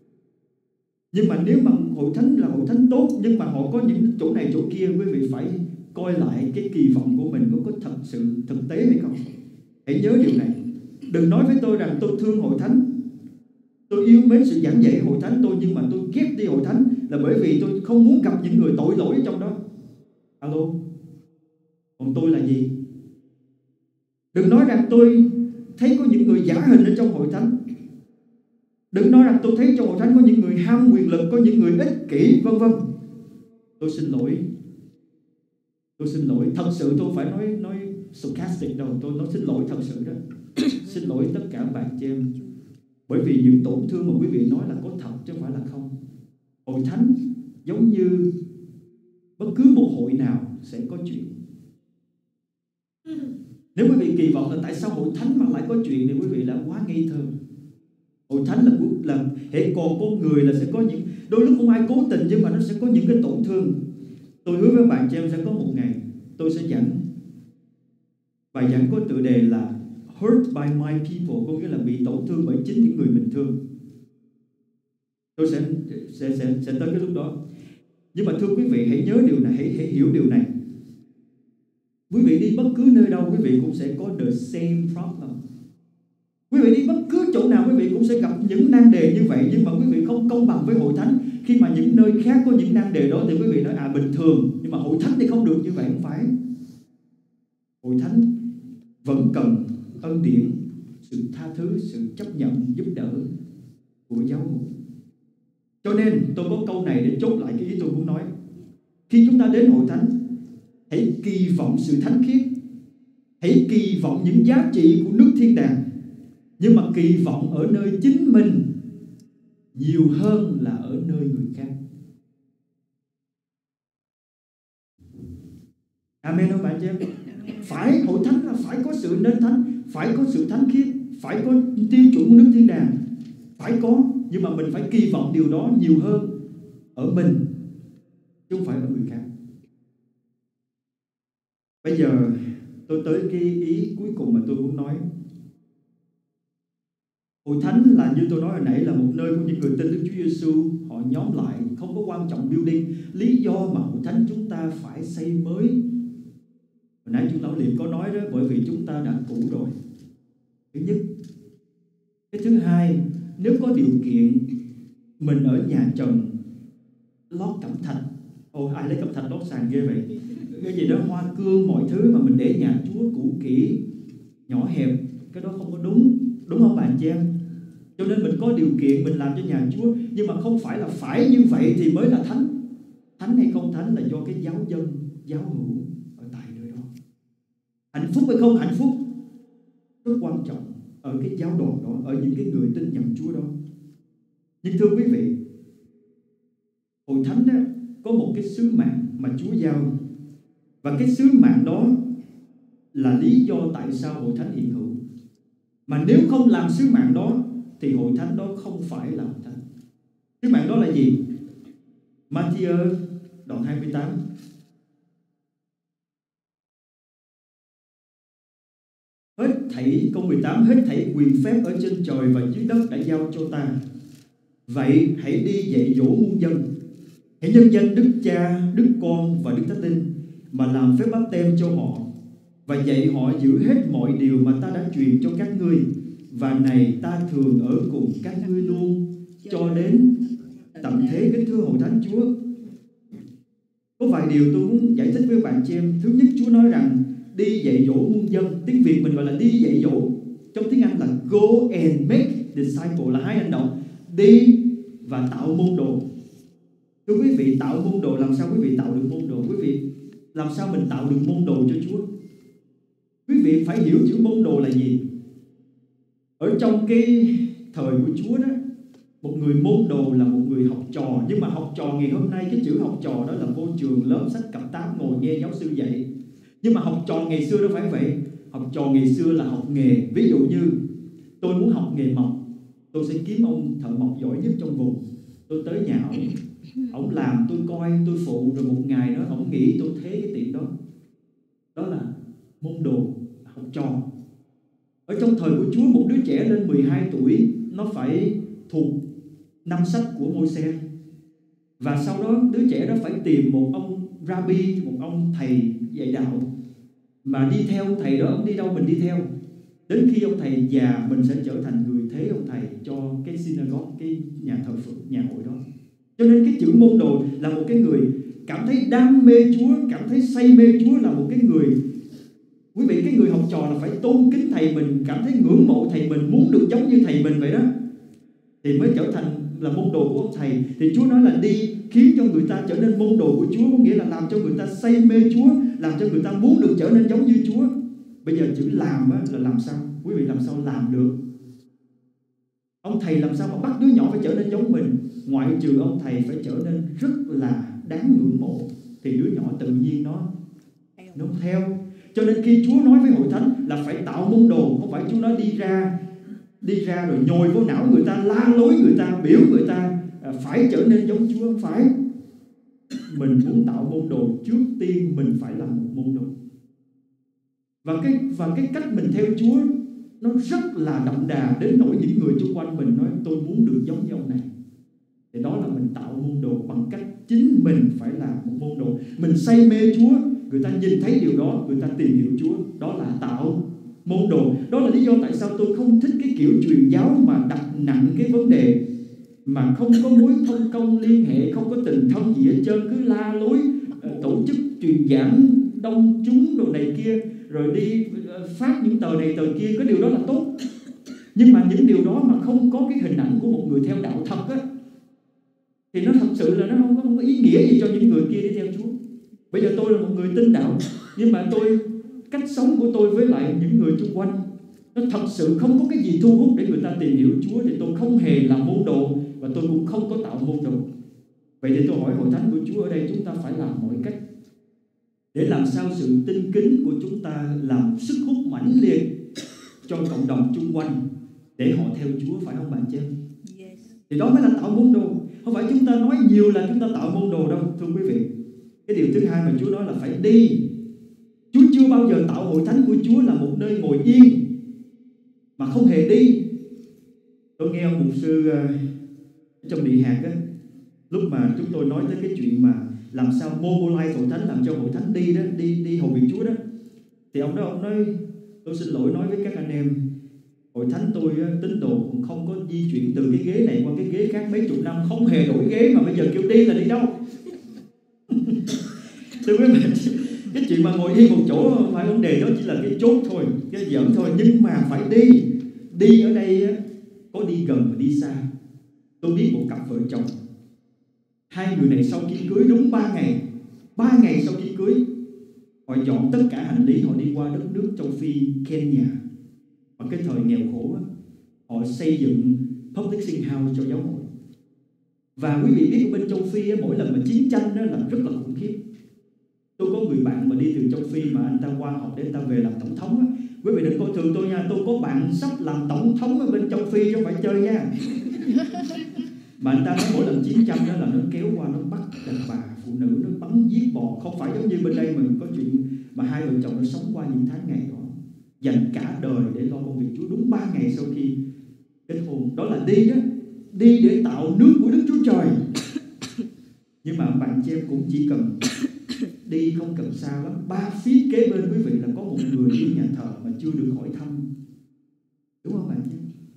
Speaker 1: Nhưng mà nếu mà hội thánh là hội thánh tốt, nhưng mà họ có những chỗ này chỗ kia, quý vị phải coi lại cái kỳ vọng của mình có, có thật sự thực tế hay không. Hãy nhớ điều này. Đừng nói với tôi rằng tôi thương hội thánh, tôi yêu mến sự giảng dạy hội thánh tôi, nhưng mà tôi ghét đi hội thánh là bởi vì tôi không muốn gặp những người tội lỗi trong đó. Alo? Còn tôi là gì? Đừng nói rằng tôi thấy có những người giả hình ở trong hội thánh. Đừng nói rằng tôi thấy trong hội thánh có những người ham quyền lực, có những người ích kỷ, vân vân. Tôi xin lỗi. Tôi xin lỗi. Thật sự tôi phải nói nói sarcastic đâu. Tôi nói xin lỗi thật sự đó. Xin lỗi tất cả bạn chị em, bởi vì những tổn thương mà quý vị nói là có thật chứ không phải là không. Hội thánh giống như bất cứ một hội nào sẽ có chuyện. Nếu quý vị kỳ vọng là tại sao hội thánh mà lại có chuyện thì quý vị là quá ngây thơ. Hội thánh là là hệ còn con người là sẽ có những, đôi lúc không ai cố tình nhưng mà nó sẽ có những cái tổn thương. Tôi hứa với bạn chị em sẽ có một ngày tôi sẽ giảng bài giảng có tựa đề là Hurt by my people, có nghĩa là bị tổn thương bởi chính những người mình thương. Tôi sẽ sẽ sẽ, sẽ tới cái lúc đó. Nhưng mà thưa quý vị, hãy nhớ điều này, hãy, hãy hiểu điều này. Quý vị đi bất cứ nơi đâu, quý vị cũng sẽ có the same problem. Quý vị đi bất cứ chỗ nào, quý vị cũng sẽ gặp những nan đề như vậy. Nhưng mà quý vị không công bằng với hội thánh. Khi mà những nơi khác có những nan đề đó thì quý vị nói à bình thường, nhưng mà hội thánh thì không được như vậy. Không phải. Hội thánh vẫn cần ân điển, sự tha thứ, sự chấp nhận, giúp đỡ của giáo hội. Cho nên tôi có câu này để chốt lại cái ý tôi muốn nói. Khi chúng ta đến hội thánh, hãy kỳ vọng sự thánh khiết, hãy kỳ vọng những giá trị của nước thiên đàng, nhưng mà kỳ vọng ở nơi chính mình nhiều hơn là ở nơi người khác. Amen không bạn chị em? Phải, hội thánh là phải có sự nên thánh, phải có sự thánh khiết, phải có tiêu chuẩn của nước thiên đàng, phải có. Nhưng mà mình phải kỳ vọng điều đó nhiều hơn ở mình, chứ không phải ở người khác. Bây giờ tôi tới cái ý cuối cùng mà tôi muốn nói. Hội thánh là như tôi nói hồi nãy là một nơi của những người tin Đức Chúa Giêsu, họ nhóm lại, không có quan trọng building. Lý do mà hội thánh chúng ta phải xây mới, hồi nãy chúng lão Liệt có nói đó, bởi vì chúng ta đã cũ rồi. Thứ nhất. Cái thứ hai, nếu có điều kiện, mình ở nhà trần lót cẩm thạch. Ồ, ai lấy cẩm thạch lót sàn ghê vậy? Cái gì đó hoa cương mọi thứ mà mình để nhà Chúa cũ kỹ, nhỏ hẹp, cái đó không có đúng. Đúng không bạn chị em? Cho nên mình có điều kiện mình làm cho nhà Chúa, nhưng mà không phải là phải như vậy thì mới là thánh. Thánh hay không thánh là do cái giáo dân, giáo hữu ở tại nơi đó. Hạnh phúc hay không hạnh phúc rất quan trọng ở cái giáo đoàn đó, ở những cái người tin nhận Chúa đó. Nhưng thưa quý vị, hội thánh đó có một cái sứ mạng mà Chúa giao, và cái sứ mạng đó là lý do tại sao hội thánh hiện hữu. Mà nếu không làm sứ mạng đó thì hội thánh đó không phải là hội thánh. Sứ mạng đó là gì? Matthew đoạn hai mươi tám. Hết thảy, câu mười tám, hết thảy quyền phép ở trên trời và dưới đất đã giao cho ta. Vậy hãy đi dạy dỗ muôn dân. Hãy nhân danh Đức Cha, Đức Con và Đức Thánh Linh mà làm phép báp têm cho họ, và dạy họ giữ hết mọi điều mà ta đã truyền cho các ngươi. Và này ta thường ở cùng các ngươi luôn cho đến tận thế. Kính thưa hội thánh Chúa, có vài điều tôi muốn giải thích với bạn chị em. Thứ nhất, Chúa nói rằng đi dạy dỗ muôn dân. Tiếng Việt mình gọi là đi dạy dỗ, trong tiếng Anh là go and make disciple, là hai hành động: đi và tạo môn đồ. Thưa quý vị, tạo môn đồ, làm sao quý vị tạo được môn đồ? Quý vị, làm sao mình tạo được môn đồ cho Chúa? Quý vị phải hiểu chữ môn đồ là gì. Ở trong cái thời của Chúa đó, một người môn đồ là một người học trò. Nhưng mà học trò ngày hôm nay, cái chữ học trò đó là vô trường lớp sách cặp tám ngồi nghe giáo sư dạy. Nhưng mà học trò ngày xưa đâu phải vậy. Học trò ngày xưa là học nghề. Ví dụ như tôi muốn học nghề mộc, tôi sẽ kiếm ông thợ mộc giỏi nhất trong vùng. Tôi tới nhà ông, ông làm, tôi coi, tôi phụ, rồi một ngày đó ông nghỉ, tôi thế cái tiệm đó. Đó là môn đồ, học trò. Ở trong thời của Chúa, một đứa trẻ lên mười hai tuổi nó phải thuộc năm sách của Môi-se. Và sau đó đứa trẻ đó phải tìm một ông rabbi, một ông thầy dạy đạo, mà đi theo ông thầy đó. Ông đi đâu mình đi theo. Đến khi ông thầy già, mình sẽ trở thành người thế ông thầy cho cái synagogue, cái nhà thờ phượng, nhà hội đó. Cho nên cái chữ môn đồ là một cái người cảm thấy đam mê Chúa, cảm thấy say mê Chúa, là một cái người. Quý vị, cái người học trò là phải tôn kính thầy mình, cảm thấy ngưỡng mộ thầy mình, muốn được giống như thầy mình vậy đó, thì mới trở thành là môn đồ của ông thầy. Thì Chúa nói là đi khiến cho người ta trở nên môn đồ của Chúa, có nghĩa là làm cho người ta say mê Chúa, làm cho người ta muốn được trở nên giống như Chúa. Bây giờ chữ làm á, là làm sao? Quý vị làm sao làm được? Ông thầy làm sao mà bắt đứa nhỏ phải trở nên giống mình? Ngoại trừ ông thầy phải trở nên rất là đáng ngưỡng mộ, thì đứa nhỏ tự nhiên nó nó theo. Cho nên khi Chúa nói với hội thánh là phải tạo môn đồ, không phải Chúa nói đi ra đi ra rồi nhồi vô não người ta, la lối người ta, biểu người ta phải trở nên giống Chúa. Không phải. Mình muốn tạo môn đồ, trước tiên mình phải làm một môn đồ. Và cái và cái cách mình theo Chúa nó rất là đậm đà, đến nỗi những người xung quanh mình nói tôi muốn được giống như ông này. Thì đó là mình tạo môn đồ bằng cách chính mình phải là một môn đồ. Mình say mê Chúa, người ta nhìn thấy điều đó, người ta tìm hiểu Chúa. Đó là tạo môn đồ. Đó là lý do tại sao tôi không thích cái kiểu truyền giáo mà đặt nặng cái vấn đề, mà không có mối thông công liên hệ, không có tình thân gì hết trơn, cứ la lối tổ chức truyền giảng đông chúng đồ này kia, rồi đi phát những tờ này tờ kia. Cái điều đó là tốt, nhưng mà những điều đó mà không có cái hình ảnh của một người theo đạo thật á, thì nó thật sự là nó không có, không có ý nghĩa gì cho những người kia đi theo Chúa. Bây giờ tôi là một người tin đạo, nhưng mà tôi cách sống của tôi với lại những người xung quanh nó thật sự không có cái gì thu hút để người ta tìm hiểu Chúa, thì tôi không hề làm môn đồ, và tôi cũng không có tạo môn đồ. Vậy thì tôi hỏi hội thánh của Chúa ở đây, chúng ta phải làm mọi cách để làm sao sự tin kính của chúng ta làm sức hút mãnh liệt cho cộng đồng xung quanh để họ theo Chúa, phải không bạn chị em? Yes. Thì đó mới là tạo môn đồ. Không phải chúng ta nói nhiều là chúng ta tạo môn đồ đâu, thưa quý vị. Cái điều thứ hai mà Chúa nói là phải đi. Chúa chưa bao giờ tạo hội thánh của Chúa là một nơi ngồi yên mà không hề đi. Tôi nghe ông mục sư uh, trong địa hạt á, lúc mà chúng tôi nói tới cái chuyện mà làm sao mobilize hội thánh, làm cho hội thánh đi đó, đi đi hầu việc Chúa đó, thì ông đó ông nói tôi xin lỗi nói với các anh em, hội thánh tôi tín đồ cũng không có di chuyển từ cái ghế này qua cái ghế khác mấy chục năm, không hề đổi ghế, mà bây giờ kêu đi là đi đâu? Thưa quý vị, cái chuyện mà ngồi yên một chỗ không phải vấn đề, đó chỉ là cái chốt thôi, cái giỡn thôi, nhưng mà phải đi. Đi ở đây có đi gần và đi xa. Tôi biết một cặp vợ chồng, hai người này sau khi cưới đúng ba ngày, ba ngày sau khi cưới, họ dọn tất cả hành lý, họ đi qua đất nước châu Phi Kenya. Và cái thời nghèo khổ, họ xây dựng public sing house cho giáo hội. Và quý vị biết ở bên châu Phi, mỗi lần mà chiến tranh đó là rất là khủng khiếp. Tôi có người bạn mà đi từ châu Phi mà anh ta qua học để anh ta về làm tổng thống á. Quý vị đừng coi thường tôi nha, tôi có bạn sắp làm tổng thống ở bên châu Phi chứ không phải chơi nha. Mà anh ta nói mỗi lần chiến tranh đó là nó kéo qua, nó bắt đàn bà, phụ nữ, nó bắn giết bò. Không phải giống như bên đây mình có chuyện mà hai vợ chồng nó sống qua những tháng ngày đó, dành cả đời để lo công việc Chúa. Đúng ba ngày sau khi kết hôn, đó là đi đó, đi để tạo nước của Đức Chúa Trời. Nhưng mà bạn chị em cũng chỉ cần đi không cần xa lắm, ba phía kế bên quý vị là có một người đi nhà thờ mà chưa được hỏi thăm, đúng không bạn chị?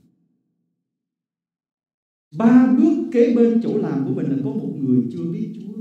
Speaker 1: Ba bước kế bên chỗ làm của mình là có một người chưa biết Chúa.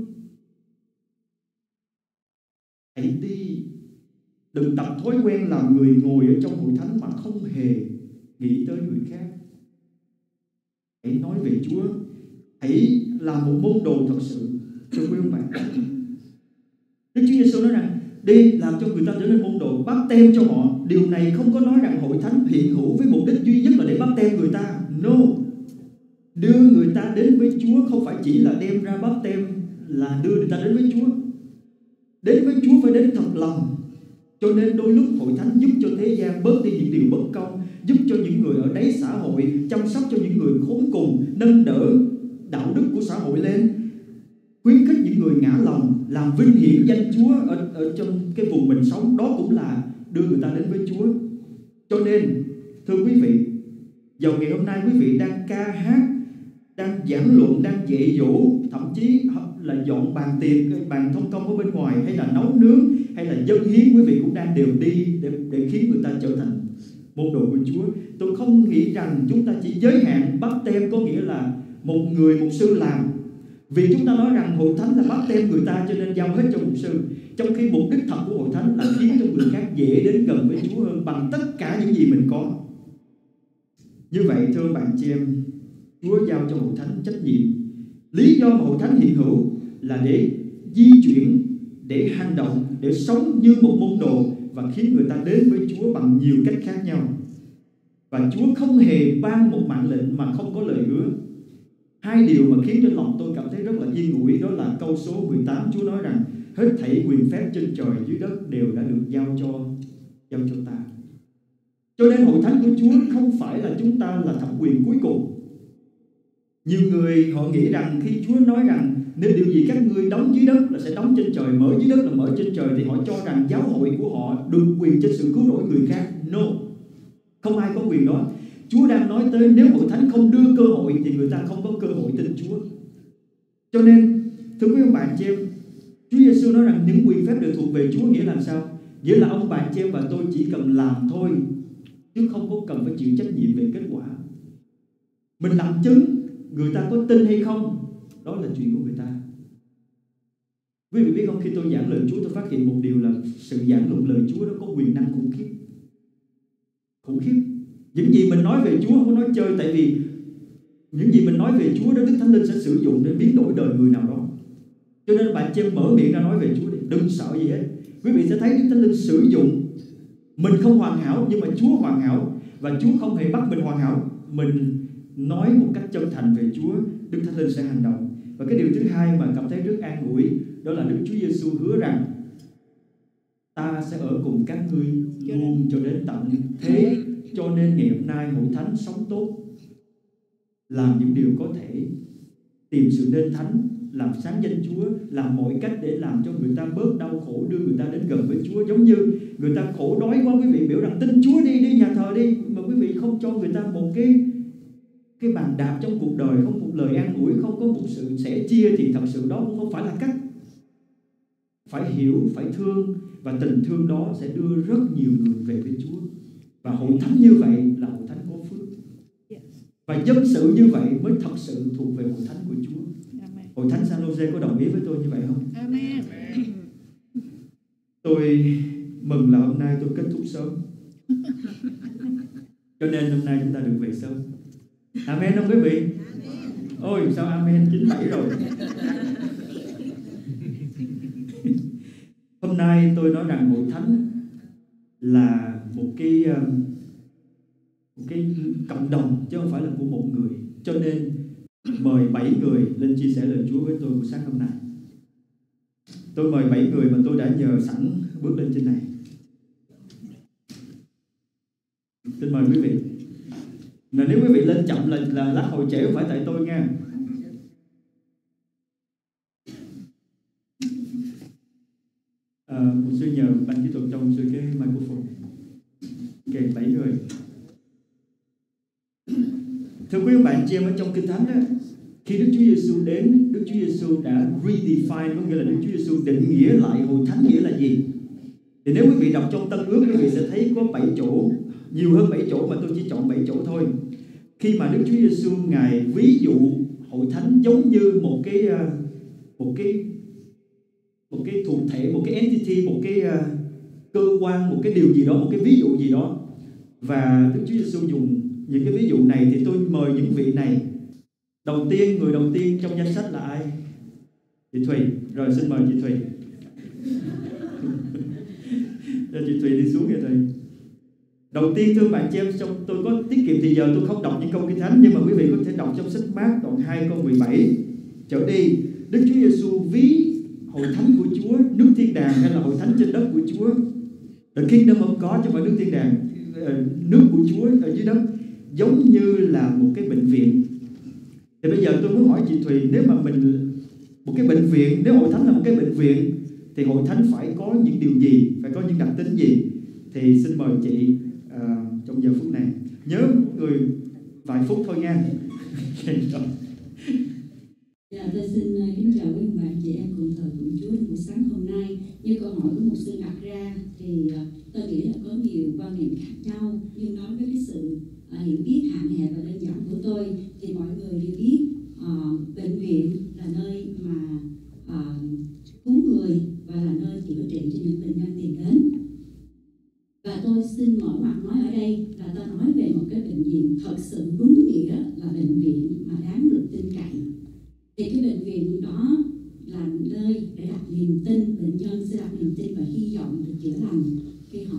Speaker 1: Hãy đi, đừng tập thói quen làm người ngồi ở trong hội thánh mà không hề nghĩ tới người khác. Hãy nói về Chúa, hãy làm một môn đồ thật sự cho quý ông bạn. Đức Chúa Giêsu nói rằng đi làm cho người ta trở nên môn đồ, báp tem cho họ. Điều này không có nói rằng hội thánh hiện hữu với mục đích duy nhất là để báp tem người ta. No. Đưa người ta đến với Chúa không phải chỉ là đem ra báp tem là đưa người ta đến với Chúa. Đến với Chúa phải đến thật lòng. Cho nên đôi lúc hội thánh giúp cho thế gian bớt đi những điều bất công, giúp cho những người ở đáy xã hội, chăm sóc cho những người khốn cùng, nâng đỡ đạo đức của xã hội lên, khuyến khích những người ngã lòng, làm vinh hiển danh Chúa ở, ở trong cái vùng mình sống. Đó cũng là đưa người ta đến với Chúa. Cho nên thưa quý vị, vào ngày hôm nay quý vị đang ca hát, đang giảng luận, đang dạy dỗ, thậm chí là dọn bàn tiệc, bàn thông công ở bên ngoài, hay là nấu nướng, hay là dâng hiến, quý vị cũng đang đều đi để, để khiến người ta trở thành môn đồ của Chúa. Tôi không nghĩ rằng chúng ta chỉ giới hạn báp tem có nghĩa là một người mục sư làm. Vì chúng ta nói rằng hội thánh là báp tem người ta cho nên giao hết cho mục sư, trong khi mục đích thật của hội thánh là khiến cho người khác dễ đến gần với Chúa hơn bằng tất cả những gì mình có. Như vậy thưa bạn chị em, Chúa giao cho hội thánh trách nhiệm. Lý do mà hội thánh hiện hữu là để di chuyển, để hành động, để sống như một môn đồ và khiến người ta đến với Chúa bằng nhiều cách khác nhau. Và Chúa không hề ban một mạng lệnh mà không có lời hứa. Hai điều mà khiến cho lòng tôi cảm thấy rất là yên ủi, đó là câu số mười tám, Chúa nói rằng hết thảy quyền phép trên trời dưới đất đều đã được giao cho giao cho ta. Cho nên hội thánh của Chúa không phải là chúng ta là thẩm quyền cuối cùng. Nhiều người họ nghĩ rằng khi Chúa nói rằng nếu điều gì các ngươi đóng dưới đất là sẽ đóng trên trời, mở dưới đất là mở trên trời, thì họ cho rằng giáo hội của họ được quyền trên sự cứu rỗi người khác. No, không ai có quyền đó. Chúa đang nói tới nếu hội thánh không đưa cơ hội thì người ta không có cơ hội tin Chúa. Cho nên thưa quý ông bạn chị em, Chúa Giêsu nói rằng những quyền phép đều thuộc về Chúa, nghĩa là sao? Nghĩa là ông bạn chị em và tôi chỉ cần làm thôi, chứ không có cần phải chịu trách nhiệm về kết quả. Mình làm chứng, người ta có tin hay không, đó là chuyện của người ta. Quý vị biết không, khi tôi giảng lời Chúa, tôi phát hiện một điều là sự giảng luận lời Chúa nó có quyền năng khủng khiếp. Khủng khiếp. Những gì mình nói về Chúa không có nói chơi, tại vì những gì mình nói về Chúa đó Đức Thánh Linh sẽ sử dụng để biến đổi đời người nào đó. Cho nên bạn chị em mở miệng ra nói về Chúa đi, đừng sợ gì hết. Quý vị sẽ thấy Đức Thánh Linh sử dụng. Mình không hoàn hảo nhưng mà Chúa hoàn hảo, và Chúa không hề bắt mình hoàn hảo. Mình nói một cách chân thành về Chúa, Đức Thánh Linh sẽ hành động. Và cái điều thứ hai mà cảm thấy rất an ủi, đó là Đức Chúa Giêsu hứa rằng ta sẽ ở cùng các ngươi luôn cho đến tận thế. Cho nên ngày hôm nay hội thánh sống tốt, làm những điều có thể, tìm sự nên thánh, làm sáng danh Chúa, làm mọi cách để làm cho người ta bớt đau khổ, đưa người ta đến gần với Chúa. Giống như người ta khổ đói quá, quý vị biểu rằng tin Chúa đi, đi nhà thờ đi, mà quý vị không cho người ta một cái cái bàn đạp trong cuộc đời, không một lời an ủi, không có một sự sẻ chia, thì thật sự đó cũng không phải là cách. Phải hiểu, phải thương, và tình thương đó sẽ đưa rất nhiều người về với Chúa. Và hội thánh như vậy là hội thánh có phước. Và dân sự như vậy mới thật sự thuộc về hội thánh của Chúa. Amen. Hội thánh San Jose có đồng ý với tôi như vậy không? Amen. Tôi mừng là hôm nay tôi kết thúc sớm. Cho nên hôm nay chúng ta được về sớm. Amen không quý vị? Ôi sao amen chín bảy rồi. Hôm nay tôi nói rằng hội thánh là một cái một cái cộng đồng chứ không phải là của một người. Cho nên mời bảy người lên chia sẻ lời Chúa với tôi buổi sáng hôm nay. Tôi mời bảy người mà tôi đã nhờ sẵn bước lên trên này. Xin mời quý vị. Mà nếu quý vị lên chậm là, là lát hồi trễ, không phải tại tôi nha. À, một sư nhờ ban kỹ thuật cho một sư cái microphone. Ok, bảy người. Thưa quý bạn chị em, ở trong Kinh Thánh đó, khi Đức Chúa Giêsu đến, Đức Chúa Giêsu đã redefine, có nghĩa là Đức Chúa Giêsu định nghĩa lại hội thánh nghĩa là gì. Thì nếu quý vị đọc trong Tân Ước, quý vị sẽ thấy có bảy chỗ, nhiều hơn bảy chỗ mà tôi chỉ chọn bảy chỗ thôi. Khi mà Đức Chúa Giêsu ngài ví dụ hội thánh giống như một cái một cái một cái thuộc thể, một cái entity, một cái cơ quan, một cái điều gì đó, một cái ví dụ gì đó. Và Đức Chúa Giêsu dùng những cái ví dụ này, thì tôi mời những vị này. Đầu tiên, người đầu tiên trong danh sách là ai? Chị Thùy. Rồi xin mời chị Thùy. Cho chị Thùy đi xuống kìa Thùy. Đầu tiên thưa bạn chị em, trong tôi có tiết kiệm thì giờ tôi không đọc những câu Kinh Thánh, nhưng mà quý vị có thể đọc trong sách Mác đoạn hai câu mười bảy trở đi. Đức Chúa Giêsu ví hội thánh của Chúa, nước thiên đàng hay là hội thánh trên đất của Chúa. The kingdom of God, chứ không phải nước thiên đàng, nước của Chúa ở dưới đất, giống như là một cái bệnh viện. Thì bây giờ tôi muốn hỏi chị Thùy, nếu mà mình một cái bệnh viện, nếu hội thánh là một cái bệnh viện, thì hội thánh phải có những điều gì, phải có những đặc tính gì? Thì xin mời chị uh, trong giờ phút này. Nhớ người vài phút thôi nha.
Speaker 2: Dạ, tôi xin kính chào quý bạn chị em cùng thờ phượng Chúa buổi sáng hôm nay. Như câu hỏi của một sư đặt ra thì tôi nghĩ là có nhiều quan niệm khác nhau, nhưng nói với cái sự uh, hiểu biết hạn hẹp và đơn giản của tôi thì mọi người đều biết uh, bệnh viện là nơi mà uh, cứu người và là nơi chữa trị cho những bệnh nhân tìm đến. Và tôi xin mở mặt nói ở đây là tôi nói về một cái bệnh viện thật sự đúng nghĩa là bệnh viện mà đáng được tin cậy. Thì cái bệnh viện đó là nơi để đặt niềm tin, bệnh nhân sẽ đặt niềm tin và hy vọng được chữa lành khi họ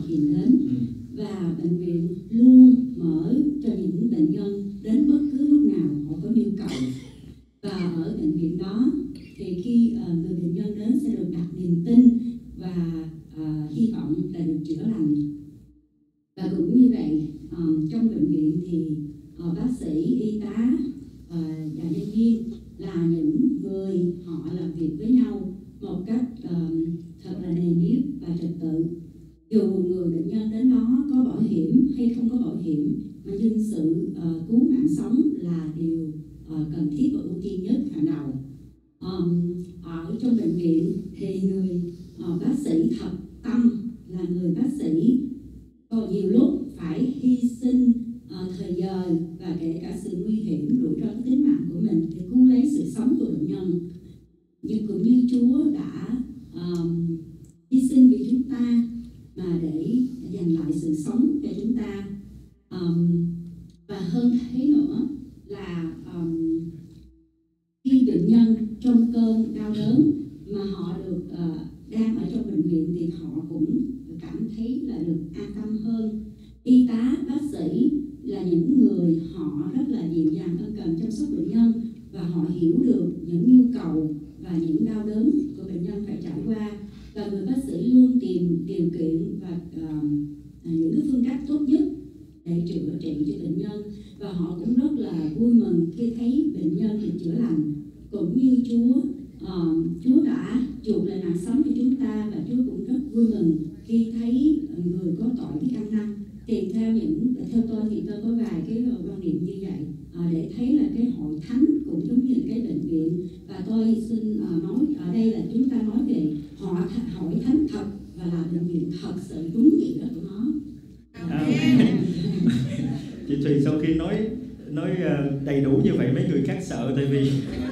Speaker 2: Và ở bệnh viện đó thì khi uh, người bệnh nhân đến sẽ được đặt niềm tin và uh, hy vọng là được chữa lành. Và cũng như vậy, uh, trong bệnh viện thì uh, bác sĩ, y tá uh, và nhân viên là những người họ làm việc với nhau một cách uh, thật là nề nếp và trật tự. Dù người bệnh nhân đến đó có bảo hiểm hay không có bảo hiểm, mà nhưng sự uh, cứu mạng sống là điều uh, cần thiết và ưu tiên nhất hàng đầu. Um, ở trong bệnh viện thì người uh, bác sĩ thật tâm là người bác sĩ có nhiều lúc phải hy sinh uh, thời giờ và kể cả sự nguy hiểm, rủi ro tính mạng của mình để cứu lấy sự sống của bệnh nhân. Nhưng cũng như Chúa đã um, hy sinh vì chúng ta mà để giành lại sự sống cho chúng ta. Um, và hơn thế nữa là um, khi bệnh nhân trong cơn đau đớn mà họ được uh, đang ở trong bệnh viện thì họ cũng cảm thấy là được an tâm hơn. Y tá, bác sĩ là những người họ rất là dịu dàng ân cần chăm sóc bệnh nhân và họ hiểu được những nhu cầu và những đau đớn của bệnh nhân phải trải qua. Và người bác sĩ luôn tìm điều kiện và uh, những cái phương cách tốt nhất để chữa trị cho bệnh nhân. Và họ cũng rất là vui mừng khi thấy bệnh nhân được chữa lành. Cũng như Chúa, uh, Chúa đã chuộc lại mạng sống cho chúng ta, và Chúa cũng rất vui mừng khi thấy người có tội biết ăn năn. Thì theo những theo tôi thì tôi có vài cái quan điểm như vậy à, để thấy là cái hội thánh cũng giống như cái bệnh viện. Và tôi xin uh, nói ở đây là chúng ta nói về họ hội thánh thật và là bệnh viện thật sự đúng nghĩa của nó.
Speaker 1: Amen. Chị Thùy sau khi nói nói đầy đủ như vậy mấy người khác sợ, tại vì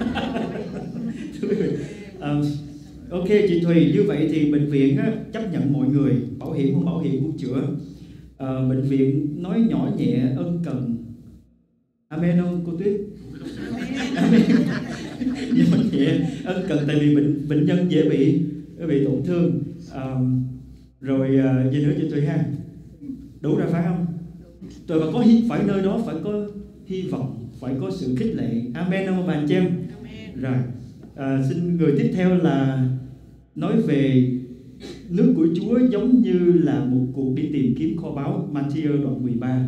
Speaker 1: uh, ok chị Thùy, như vậy thì bệnh viện á, chấp nhận mọi người, bảo hiểm không bảo hiểm cũng chữa. Uh, bệnh viện nói nhỏ nhẹ ân cần. Amen không cô Tuyết? Amen. Nhỏ nhẹ ân cần, tại vì bệnh bệnh nhân dễ bị bị tổn thương. Uh, rồi uh, gì nữa chị Thùy ha? Đủ rồi phải không? Rồi phải có hy, phải nơi đó phải có hy vọng, phải có sự khích lệ. Amen không bạn chị em? Rồi uh, xin người tiếp theo là nói về nước của Chúa giống như là một cuộc đi tìm kiếm kho báu. Matthew đoạn mười ba.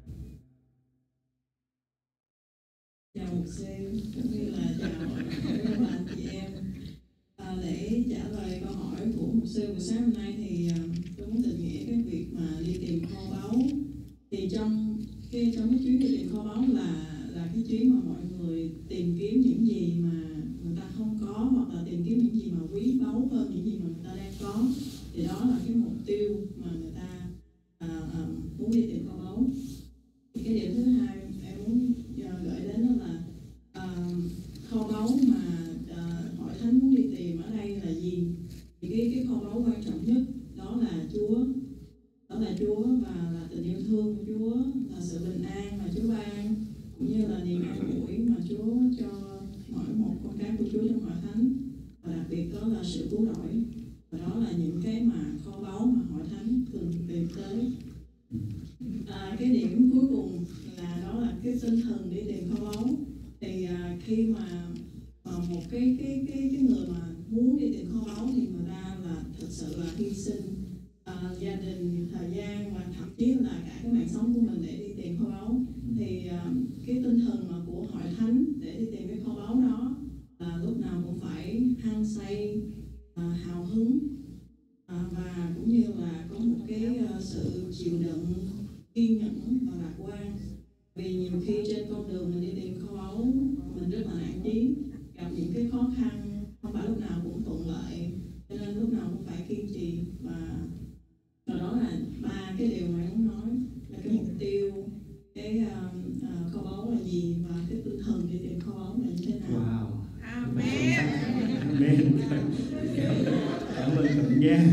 Speaker 3: Chào mục sư cũng như là chào các bạn chị em. À, để trả lời câu hỏi của mục sư buổi sáng hôm nay thì uh, tôi muốn định nghĩa cái việc mà đi tìm kho báu. Thì trong cái trong cái chuyến đi tìm kho báu là là cái chuyến mà mọi người tìm kiếm những gì mà người ta không có, hoặc là tìm kiếm những gì mà quý báu hơn những gì mà người ta đang có. Thì đó là cái mục tiêu mà người ta à, à, muốn đi tìm kho báu. Thì cái điểm thứ hai em muốn uh, gửi đến đó là uh, kho báu mà uh, hội thánh muốn đi tìm ở đây là gì? Thì cái cái kho báu quan trọng nhất đó là Chúa, đó là Chúa và là tình yêu thương của Chúa, là sự bình an mà Chúa ban, cũng như là niềm an ủi mà Chúa cho mỗi một con cái của Chúa trong hội thánh, và đặc biệt đó là sự cứu rỗi. Và đó là những cái mà kho báu mà hội thánh thường tìm tới. À, cái điểm cuối cùng là đó là cái tinh thần đi tìm kho báu. Thì à, khi mà à, một cái cái cái cái người mà muốn đi tìm kho báu thì người ta là thực sự là hy sinh à, gia đình, thời gian và thậm chí là cả cái mạng sống của mình để đi tìm kho báu. Thì à, cái tinh thần mà của hội thánh để đi tìm cái kho báu đó là lúc nào cũng phải hăng say, à, hào hứng, à, và cũng như là có một cái uh, sự chịu đựng, kiên nhẫn và lạc quan. Vì nhiều khi trên con đường mình đi tìm kho báu mình rất là nản chí, gặp những cái khó khăn, không phải lúc nào cũng thuận lợi, cho nên lúc nào cũng phải kiên trì. Và và đó là ba cái điều mà em nói, là cái mục tiêu, cái uh, uh, kho báu là gì và cái tinh thần đi tìm kho báu là như thế nào.
Speaker 1: Wow.
Speaker 3: Amen.
Speaker 1: Amen. Cảm ơn bạn nha.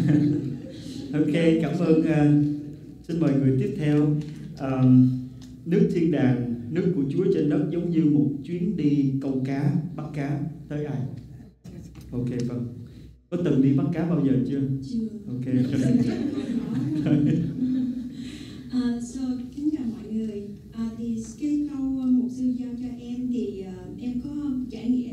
Speaker 1: Ok, cảm ơn. Uh, xin mời người tiếp theo. Uh, nước thiên đàng, nước của Chúa trên đất giống như một chuyến đi câu cá, bắt cá. Tới ai? Ok, vâng. Có từng đi bắt cá bao giờ chưa?
Speaker 3: Chưa.
Speaker 1: Ok.
Speaker 4: À, so, kính chào mọi người. À, thì cái câu uh, mục sư giao cho em thì uh, em có trải nghiệm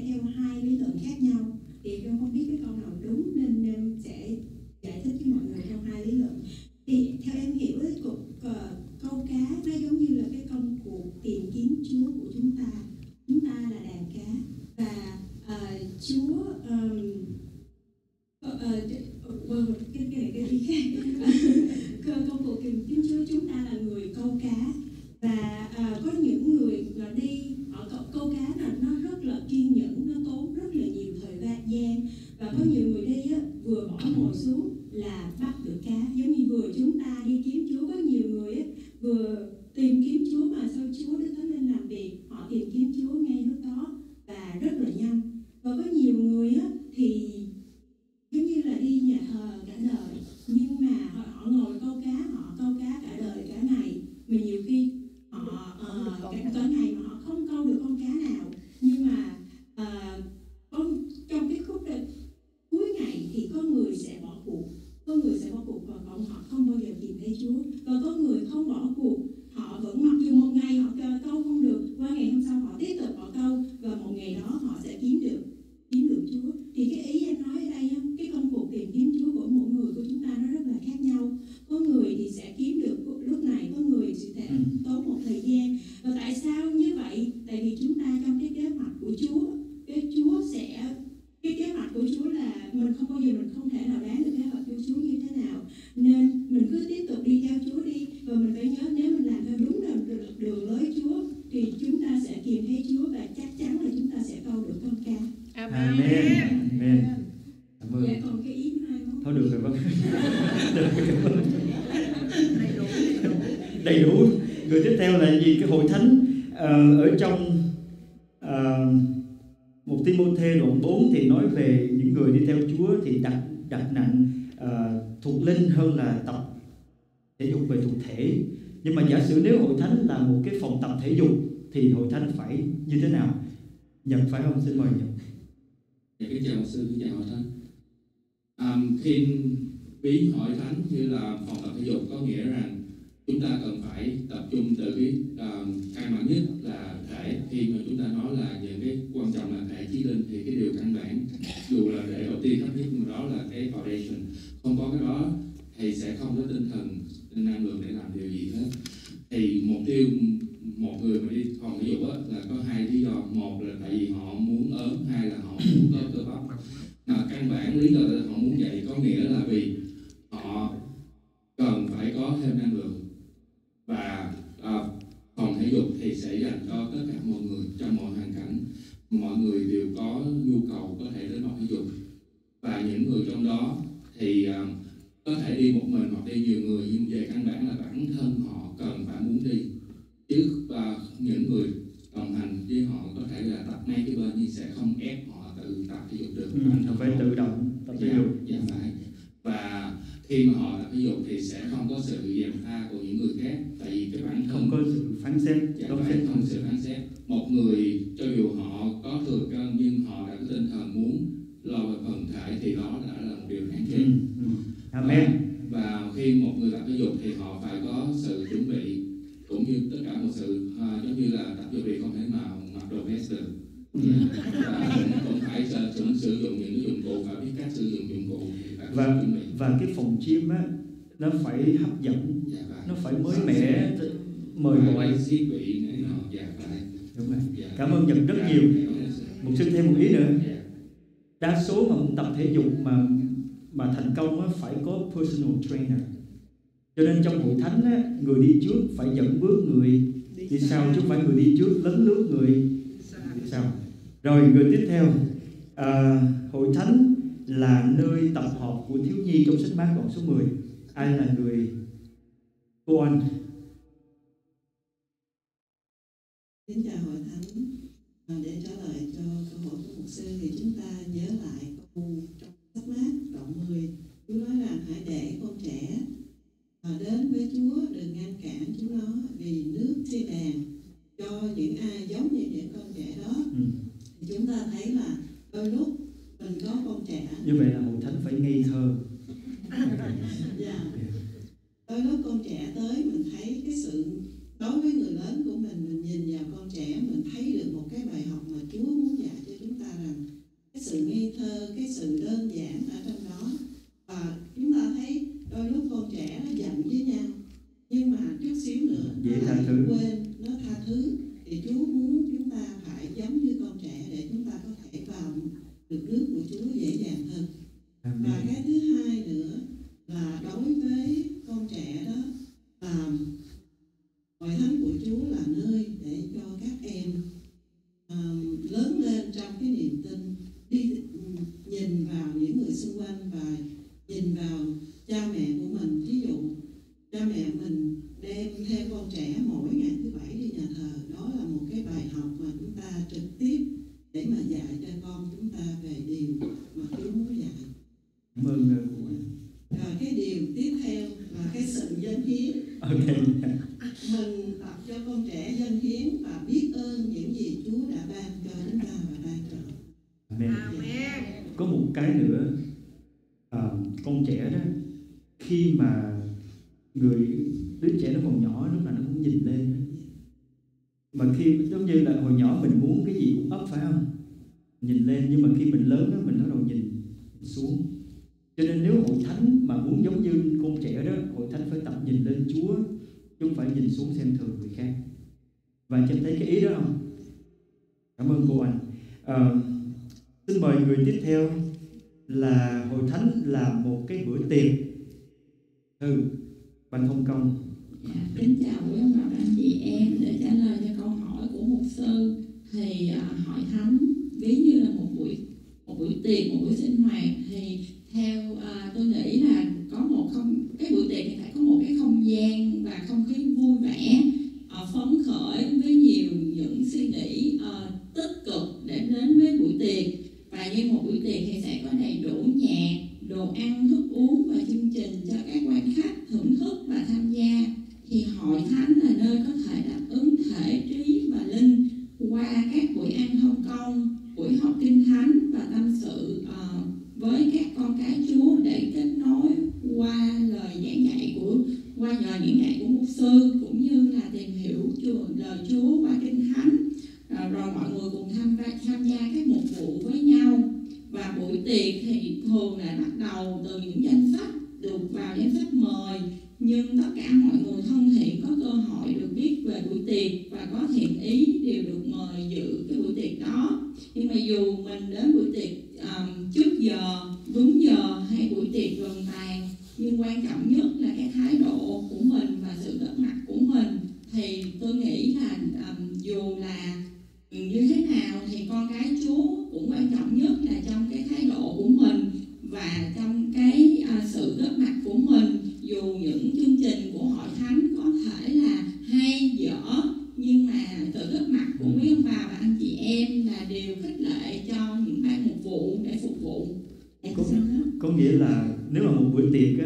Speaker 4: Chúa um, uh, uh, cái cái cái ý khác công cuộc tìm kiếm Chúa, chúng ta là người câu cá và uh, có những người mà đi họ câu, câu cá là nó rất là kiên nhẫn, nó tốn rất là nhiều thời gian và có nhiều người đi á, vừa bỏ ngồi xuống là bắt được cá, giống như vừa chúng ta đi kiếm Chúa. Có nhiều người á, vừa tìm kiếm Chúa mà sau Chúa Đức Thánh Linh làm việc, họ tìm kiếm Chúa ngay lúc đó và rất là nhanh. Và có nhiều người á, thì giống như là đi nhà thờ cả đời, nhưng mà họ, họ ngồi câu cá, họ câu cá cả đời cả ngày, mà nhiều khi họ uh, cả, cả ngày mà họ không câu được con cá nào. Nhưng mà uh, có, trong cái khúc này, cuối ngày thì có người sẽ bỏ cuộc, có người sẽ bỏ cuộc và còn họ không bao giờ tìm thấy Chúa. Và có người không bỏ cuộc, họ vẫn mặc dù một ngày họ câu không được, qua ngày hôm sau họ tiếp tục họ câu và một ngày đó họ sẽ kiếm được kiếm được Chúa. Thì cái ý em nói ở đây, cái công cuộc tìm kiếm Chúa của mỗi người của chúng ta nó rất là khác nhau. Có người thì sẽ kiếm được lúc này, có người sẽ tốn một thời gian. Và tại sao như vậy? Tại vì chúng ta trong cái kế hoạch của Chúa, cái Chúa sẽ cái kế hoạch của Chúa là mình không bao giờ mình không thể nào đoán được kế hoạch của Chúa như thế nào, nên mình cứ tiếp tục đi theo Chúa đi. Và mình phải nhớ, nếu mình làm theo đúng đường, đường lối Chúa thì chúng ta sẽ tìm thấy Chúa và chắc chắn là chúng ta sẽ câu được con cá.
Speaker 1: Amen. Amen. Cảm ơn.
Speaker 4: Dạ, còn cái ý hai không?
Speaker 1: Thôi được rồi vâng. Đầy đủ. Người tiếp theo là gì? Cái hội thánh uh, ở trong uh, một Ti-mô-thê đoạn bốn thì nói về những người đi theo Chúa thì đặt đặt nặng uh, thuộc linh hơn là tập thể dục về thuộc thể. Nhưng mà giả sử nếu hội thánh là một cái phòng tập thể dục thì hội thánh phải như thế nào? Nhật phải không? Xin mời Nhật.
Speaker 5: Kính chào牧sư, kính chào hội thánh. À, khi ví hội thánh như là phòng tập thể dục có nghĩa rằng chúng ta cần phải tập trung từ cái uh, căn bản nhất là thể. Khi mà chúng ta nói là những cái quan trọng là thể chí linh thì cái điều căn bản, dù là để đầu tiên thấp nhất mà đó là cái foundation, không có cái đó thì sẽ không có tinh thần, năng lượng để làm điều gì hết. Thì mục tiêu một người mà đi phòng thể dục á, là có hai lý do. Một là tại vì họ muốn ốm, hai là họ muốn có cơ bắp. Mà căn bản lý do là họ muốn vậy có nghĩa là vì họ cần phải có thêm năng lượng. Và à, phòng thể dục thì sẽ dành cho tất cả mọi người trong mọi hoàn cảnh. Mọi người đều có nhu cầu có thể đến phòng thể dục. Và những người trong đó thì à, có thể đi một mình hoặc đi nhiều người, nhưng về căn bản là bản thân họ cần phải muốn đi. Chứ và những người đồng hành với họ có thể là tập ngay cái bên nhưng sẽ không ép họ tự tập thể dục được.
Speaker 1: Ừ, họ phải tự động tập thể dục.
Speaker 5: Dạ phải. Và khi mà họ tập thể dục thì sẽ không có sự gièm pha của những người khác, tại vì cái bản thân
Speaker 1: không có sự phán xét,
Speaker 5: dạ phải, không sự phán xét. Một người cho dù họ có thừa cân nhưng họ đã có tinh thần muốn lo về phần thể thì đó đã là một điều đáng khen.
Speaker 1: Ừ, ừ. Amen.
Speaker 5: Và, và khi một người tập thể dục thì họ phải có sự chuẩn bị, cũng như tất cả một sự uh, giống như là tập thể dục thì không thể nào mặc đồ vest được. Và cũng phải sử, sử dụng những cái dụng cụ, phải biết cách sử dụng dụng cụ
Speaker 1: và và cái phòng gym á nó phải hấp dẫn, dạ, nó phải mới mẻ, mời gọi
Speaker 5: thiết bị này nọ. Dạ phải.
Speaker 1: Đúng rồi.
Speaker 5: Dạ.
Speaker 1: Cảm ơn Nhật rất nhiều. Một xin thêm một ý nữa. Đa số mà muốn tập thể dục mà mà thành công á phải có personal trainer. Cho nên trong hội thánh á, người đi trước phải dẫn bước người đi sau, chứ không phải người đi trước lấn lướt người đi sau. Rồi người tiếp theo, à, hội thánh là nơi tập hợp của thiếu nhi trong sách Mác đoạn số mười. Ai là người? Cô Anh.
Speaker 3: Kính chào hội thánh. À, để trả lời cho câu hỏi của mục sư thì chúng ta nhớ lại câu trong sách Mác đoạn mười. Chúa nói rằng hãy để con trẻ à, đến với Chúa, đừng ngăn cản chúng nó, vì nước thiên đàng cho những ai giống như những con trẻ đó. Ừ. Thì chúng ta thấy là đôi lúc mình có con trẻ.
Speaker 1: Như vậy là hội thánh phải ngây thơ.
Speaker 3: Dạ. Đôi lúc con trẻ tới mình thấy cái sự, đối với người lớn của mình, mình nhìn vào con trẻ mình thấy được một cái bài học mà Chúa muốn dạy cho chúng ta rằng cái sự ngây thơ, cái sự đơn giản ở trong đó. Và chúng ta thấy đôi lúc con trẻ nó giận với nhau, nhưng mà chút xíu nữa nó lại quên, nó tha thứ. Thì Chúa muốn chúng ta phải giống như con trẻ để chúng ta có thể vào được đi nhìn vào những người xung quanh và nhìn vào cha mẹ của mình. Ví dụ cha mẹ mình đem theo con trẻ mỗi ngày thứ bảy đi nhà thờ, đó là một cái bài học mà chúng ta trực tiếp để mà dạy cho con chúng ta về điều mà Chúa muốn dạy.
Speaker 1: Cảm ơn cô Anh.
Speaker 3: Rồi cái điều tiếp theo là cái sự dâng hiến.
Speaker 1: Okay.
Speaker 3: Mình tập cho con trẻ dâng hiến và biết ơn những gì Chúa đã ban cho chúng ta và ban cho.
Speaker 1: Amen. Amen. Có một cái nữa, à, con trẻ đó, khi mà người đứa trẻ nó còn nhỏ, lúc nào nó cũng nhìn lên. Mà khi giống như là hồi nhỏ mình muốn cái gì cũng ấp, phải không? Nhìn lên, nhưng mà khi mình lớn đó, mình bắt đầu nhìn xuống. Cho nên nếu hội thánh mà muốn giống như con trẻ đó, hội thánh phải tập nhìn lên Chúa, chứ không phải nhìn xuống xem thường người khác. Và anh chị thấy cái ý đó không? Cảm ơn cô Anh. À, xin mời người tiếp theo là hội thánh là một cái bữa tiệc. Ừ, ban thông công.
Speaker 6: Dạ, kính chào quý ông bà anh chị em. Để trả lời cho câu hỏi của mục sư thì uh, hội thánh ví như là một buổi một buổi tiệc, một buổi sinh hoạt, thì theo uh, tôi nghĩ là có một không cái buổi tiệc thì phải có một cái không gian và không khí vui vẻ, uh, phấn khởi với nhiều những suy nghĩ uh, tích cực để đến với buổi tiệc. Và như một buổi tiệc thì sẽ có đầy đủ nhạc, đồ ăn, thức uống và chương trình cho các quan khách thưởng thức và tham gia. Thì hội thánh là nơi có thể đáp ứng thể, trí và linh qua các buổi ăn thông công, buổi học kinh thánh và tâm sự uh, với các con cái Chúa để kết nối qua lời giảng dạy của qua lời giảng dạy của mục sư, cũng như là tìm hiểu Chúa, lời Chúa qua kinh thánh. Uh, rồi mọi người cùng tham tham gia các mục vụ với nhau. Và buổi tiệc thì thường là bắt đầu từ những danh sách được vào danh sách mời, nhưng tất cả mọi người thân thiện có cơ hội được biết về buổi tiệc và có thiện ý đều được mời dự cái buổi tiệc đó. Nhưng mà dù mình đến buổi tiệc um, trước giờ, đúng giờ hay buổi tiệc gần tàn, nhưng quan trọng nhất là cái thái độ của mình và sự góp mặt của mình. Thì tôi nghĩ là um, dù là như thế nào thì con cái Chúa cũng quan trọng nhất là trong cái thái độ của mình và trong cái uh, sự góp mặt của mình. Dù những chương trình của hội thánh có thể là hay, dở, nhưng mà sự góp mặt của quý ông bà và anh chị em là điều khích lệ cho những ban mục vụ để phục vụ.
Speaker 1: Có, có nghĩa là nếu mà một buổi tiệc á,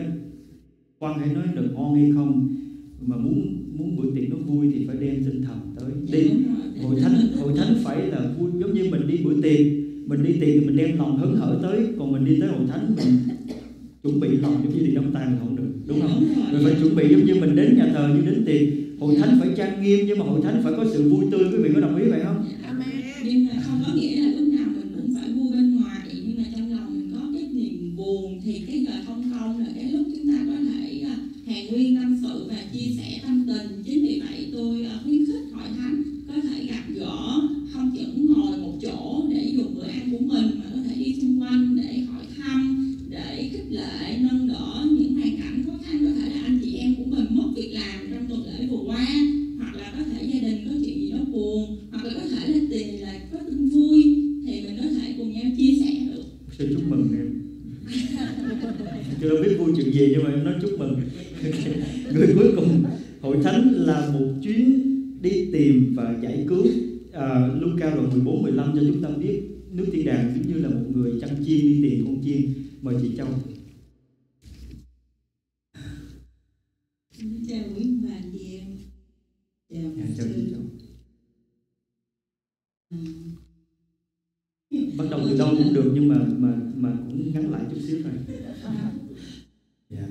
Speaker 1: Quang hãy nói được ngon hay không, mà muốn muốn buổi tiệc nó vui thì phải đem tinh thần tới. Đi hội thánh hội thánh phải là vui, giống như mình đi buổi tiệc, mình đi tiệc thì mình đem lòng hớn hở tới, còn mình đi tới hội thánh mình chuẩn bị lòng giống như đi đám tang là không được, đúng không? Mình phải chuẩn bị giống như mình đến nhà thờ như đến tiệc. Hội thánh phải trang nghiêm, nhưng mà hội thánh phải có sự vui tươi. Quý vị có đồng ý vậy không?
Speaker 6: Nhưng mà không có nghĩa là lúc nào mình cũng phải vui bên ngoài, nhưng mà trong lòng mình có cái niềm buồn thì cái giờ thông công là cái lúc chúng ta có thể hàn huyên tâm sự và chia sẻ tâm tình. Chính vì vậy tôi khuyến khích hội thánh có thể gặp gỡ, không chỉ ngồi một chỗ để dùng bữa ăn của mình, mà có thể đi xung quanh để hỏi thăm, để khích lệ, nâng đỡ những hoàn cảnh khó khăn. Có thể là anh chị em của mình mất việc làm trong tuần lễ vừa qua, hoặc là có thể gia đình có chuyện gì đó buồn, hoặc là có thể là tiền là có tin vui, thì mình có thể cùng nhau chia sẻ được.
Speaker 1: Xin chúc mừng em. Chưa biết vui chuyện gì nhưng mà em nói chúc mừng. Người cuối cùng, hội thánh là một chuyến đi tìm và giải cứu. À, Luca đoạn mười bốn mười lăm cho chúng ta biết nước thiên đàng giống như là một người chăn chiên đi tìm con chiên. Mời chị Châu.
Speaker 3: Chào quý bà anh chị em. Chào
Speaker 1: à, chào chị Châu.
Speaker 3: À.
Speaker 1: Bắt đầu từ đâu cũng được, nhưng mà mà mà cũng ngắn lại chút xíu thôi. Dạ.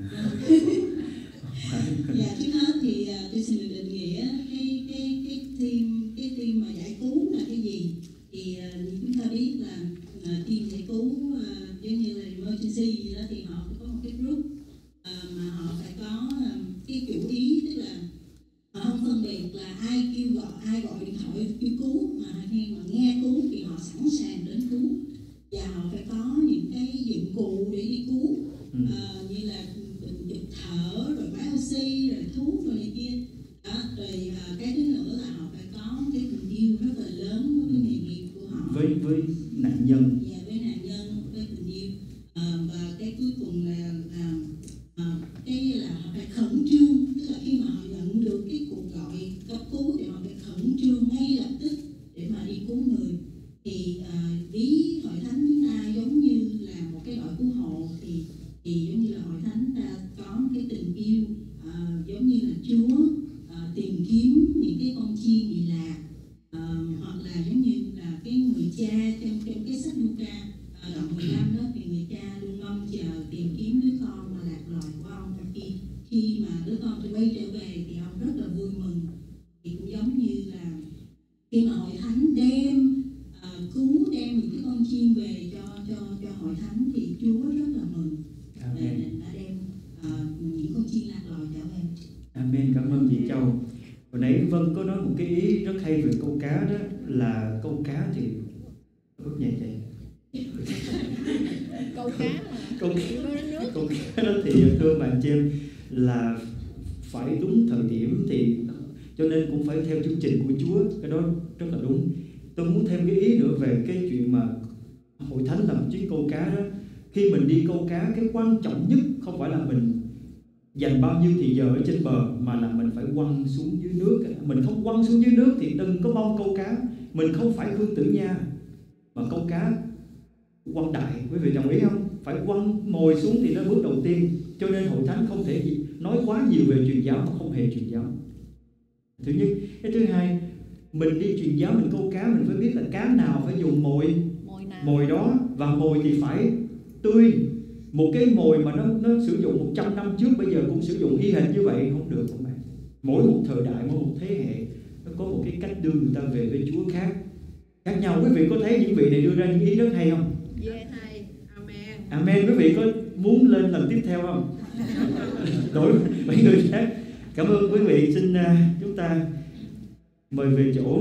Speaker 3: Dạ, trước hết thì uh, tôi xin được định nghĩa cái cái cái team cái team mà giải cứu là cái gì. Thì uh, như chúng ta biết là uh, team giải cứu uh, giống như là emergency gì đó, thì họ phải có một cái group uh, mà họ phải có uh, cái chủ ý, tức là họ không phân biệt là ai kêu gọi, ai gọi điện thoại kêu cứu, mà khi mà nghe cứu thì họ sẵn sàng đến cứu, và họ phải có những cái dụng cụ để đi cứu. Ừ. Uh, như là bình chụp thở, rồi máy oxy, rồi thuốc, rồi này kia đó. Rồi uh, cái thứ nữa là họ phải có cái tình yêu rất là lớn với cái nghề nghiệp của họ.
Speaker 1: Với với nạn nhân.
Speaker 7: Dạ, với nạn nhân, với tình yêu. À, và cái cuối cùng là, là à, cái là họ phải khẩn trương, tức là khi mà họ nhận được cái cuộc gọi cấp cứu thì họ phải khẩn trương ngay lập tức để mà đi cứu người. Thì à, ví hội thánh chúng ta giống như là một cái đội cứu hộ, thì thì giống như là hội thánh ta có một cái tình yêu à, giống như là Chúa à, tìm kiếm những cái con chiên bị lạc, à, hoặc là giống như là cái người cha trong trong cái sách Luca à, đoạn mười lăm đó, thì người cha luôn mong chờ tìm kiếm đứa con mà lạc loài của ông. Khi khi mà đứa con quay trở về thì ông rất là vui mừng. Thì cũng giống như là khi mà hội thánh đem à, cứu đem những cái con chiên về cho cho cho hội thánh thì Chúa rất là mừng. Amen. Để đã đem à, những con chiên lạc loài trở về.
Speaker 1: Amen. Cảm ơn chị Châu. Hồi nãy Vân có nói một cái ý rất hay về câu cá đó, là câu cá thì ướp nhẹ vậy.
Speaker 8: Câu cá
Speaker 1: câu, câu cá đó thì thưa bạn chị em là phải đúng thời điểm, thì cho nên cũng phải theo chương trình của Chúa, cái đó rất là đúng. Tôi muốn thêm cái ý nữa về cái chuyện mà hội thánh làm chuyến câu cá đó. Khi mình đi câu cá, cái quan trọng nhất không phải là mình dành bao nhiêu thì giờ ở trên bờ, mà là mình phải quăng xuống dưới nước. Mình không quăng xuống dưới nước thì đừng có mong câu cá. Mình không phải Khương Tử Nha mà câu cá quăng đại, quý vị đồng ý không? Phải quăng mồi xuống thì nó bước đầu tiên. Cho nên hội thánh không thể gì nói quá nhiều về truyền giáo mà không hề truyền giáo. Thứ nhất. Cái thứ hai, mình đi truyền giáo, mình câu cá, mình phải biết là cá nào phải dùng mồi
Speaker 8: mồi,
Speaker 1: mồi đó, và mồi thì phải tươi. Một cái mồi mà nó, nó sử dụng một trăm năm trước bây giờ cũng sử dụng y hệt như vậy không được các bạn. Mỗi một thời đại, mỗi một thế hệ nó có một cái cách đưa người ta về với Chúa khác khác nhau. Quý vị có thấy những vị này đưa ra những ý rất hay không?
Speaker 8: Yeah, hay. Amen.
Speaker 1: Amen. Quý vị có muốn lên lần tiếp theo không? Đổi mấy người khác. Cảm ơn quý vị. Xin uh, chúng ta mời về chỗ.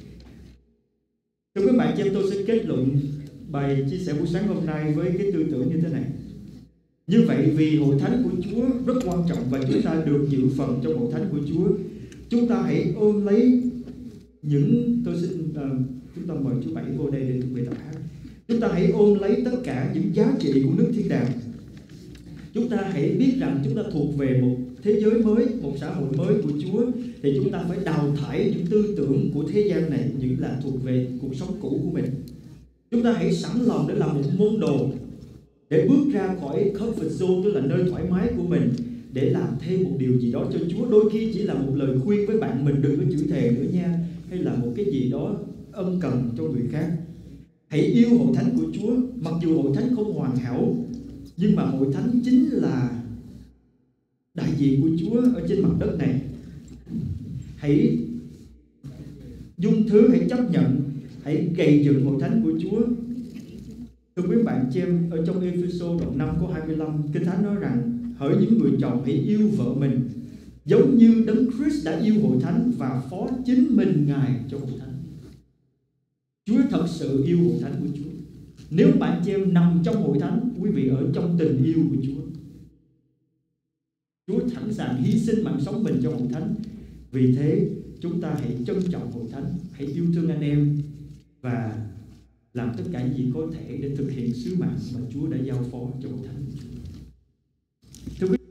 Speaker 1: Thưa các bạn, cho tôi sẽ kết luận bài chia sẻ buổi sáng hôm nay với cái tư tưởng như thế này. Như vậy, vì hội thánh của Chúa rất quan trọng và chúng ta được dự phần trong hội thánh của Chúa, chúng ta hãy ôm lấy những, tôi xin uh, chúng ta mời chú Bảy vô đây để chuẩn bị tập hát. Chúng ta hãy ôm lấy tất cả những giá trị của nước thiên đàng. Chúng ta hãy biết rằng chúng ta thuộc về một thế giới mới, một xã hội mới của Chúa, thì chúng ta phải đào thải những tư tưởng của thế gian này, những là thuộc về cuộc sống cũ của mình. Chúng ta hãy sẵn lòng để làm một môn đồ, để bước ra khỏi comfort zone, tức là nơi thoải mái của mình, để làm thêm một điều gì đó cho Chúa. Đôi khi chỉ là một lời khuyên với bạn mình, đừng có chửi thề nữa nha, hay là một cái gì đó ân cần cho người khác. Hãy yêu hội thánh của Chúa. Mặc dù hội thánh không hoàn hảo, nhưng mà hội thánh chính là đại diện của Chúa ở trên mặt đất này. Hãy dung thứ, hãy chấp nhận, hãy gầy dựng hội thánh của Chúa. Thưa quý bạn chị em, ở trong Ê-phê-sô đoạn năm câu hai mươi lăm, Kinh Thánh nói rằng: hỡi những người chồng, hãy yêu vợ mình giống như Đấng Christ đã yêu hội thánh và phó chính mình Ngài cho hội thánh. Chúa thật sự yêu hội thánh của Chúa. Nếu bạn chị em nằm trong hội thánh, quý vị ở trong tình yêu của Chúa. Chúa sẵn sàng hy sinh mạng sống mình cho hội thánh. Vì thế chúng ta hãy trân trọng hội thánh, hãy yêu thương anh em và làm tất cả những gì có thể để thực hiện sứ mạng mà Chúa đã giao phó cho hội thánh của Chúa. Thưa quý